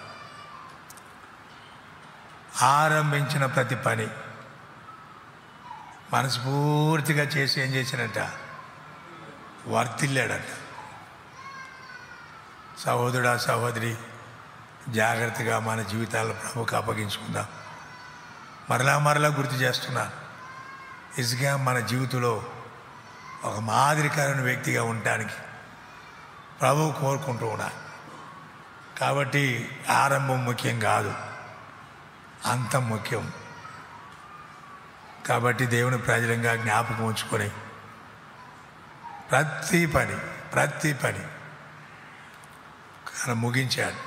ఆరంభించిన ప్రతి పని మనస్ఫూర్తిగా చేసి ఏం చేసినట్ట? వర్తిల్లాడట. సహోదరుడా, సహోదరి, జాగ్రత్తగా మన జీవితాలను ప్రభువుకు అప్పగించుకుందాం. మరలా మరలా గుర్తు చేస్తున్నాను, ఇసుగా మన జీవితంలో ఒక మాదిరికరమైన వ్యక్తిగా ఉండటానికి ప్రభువు కోరుకుంటూ ఉన్నాను. కాబట్టి ఆరంభం ముఖ్యం కాదు, అంతం ముఖ్యం. కాబట్టి దేవుని ప్రజలంగా జ్ఞాపకం ఉంచుకొని ప్రతి పని ప్రతి పని ఆయన ముగించాడు.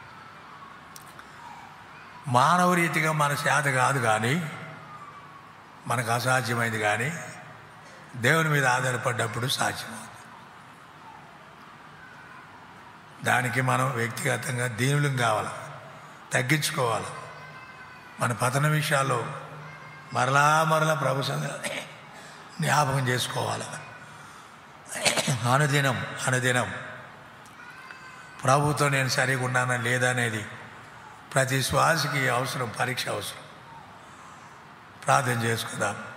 మానవ రీతిగా మన చేత కాదు, కానీ మనకు అసాధ్యమైంది, కానీ దేవుని మీద ఆధారపడ్డప్పుడు సాధ్యమవుతుంది. దానికి మనం వ్యక్తిగతంగా దీనులం కావాలి, తగ్గించుకోవాలి. మన పతన విషయాల్లో మరలా మరలా ప్రభు సంగతి జ్ఞాపకం చేసుకోవాలి. అనుదినం అనుదినం ప్రభుతో నేను సరిగా ఉన్నానా లేదా అనేది ప్రతి శ్వాసకి అవసరం, పరీక్ష అవసరం. ప్రార్థన చేసుకుందాం.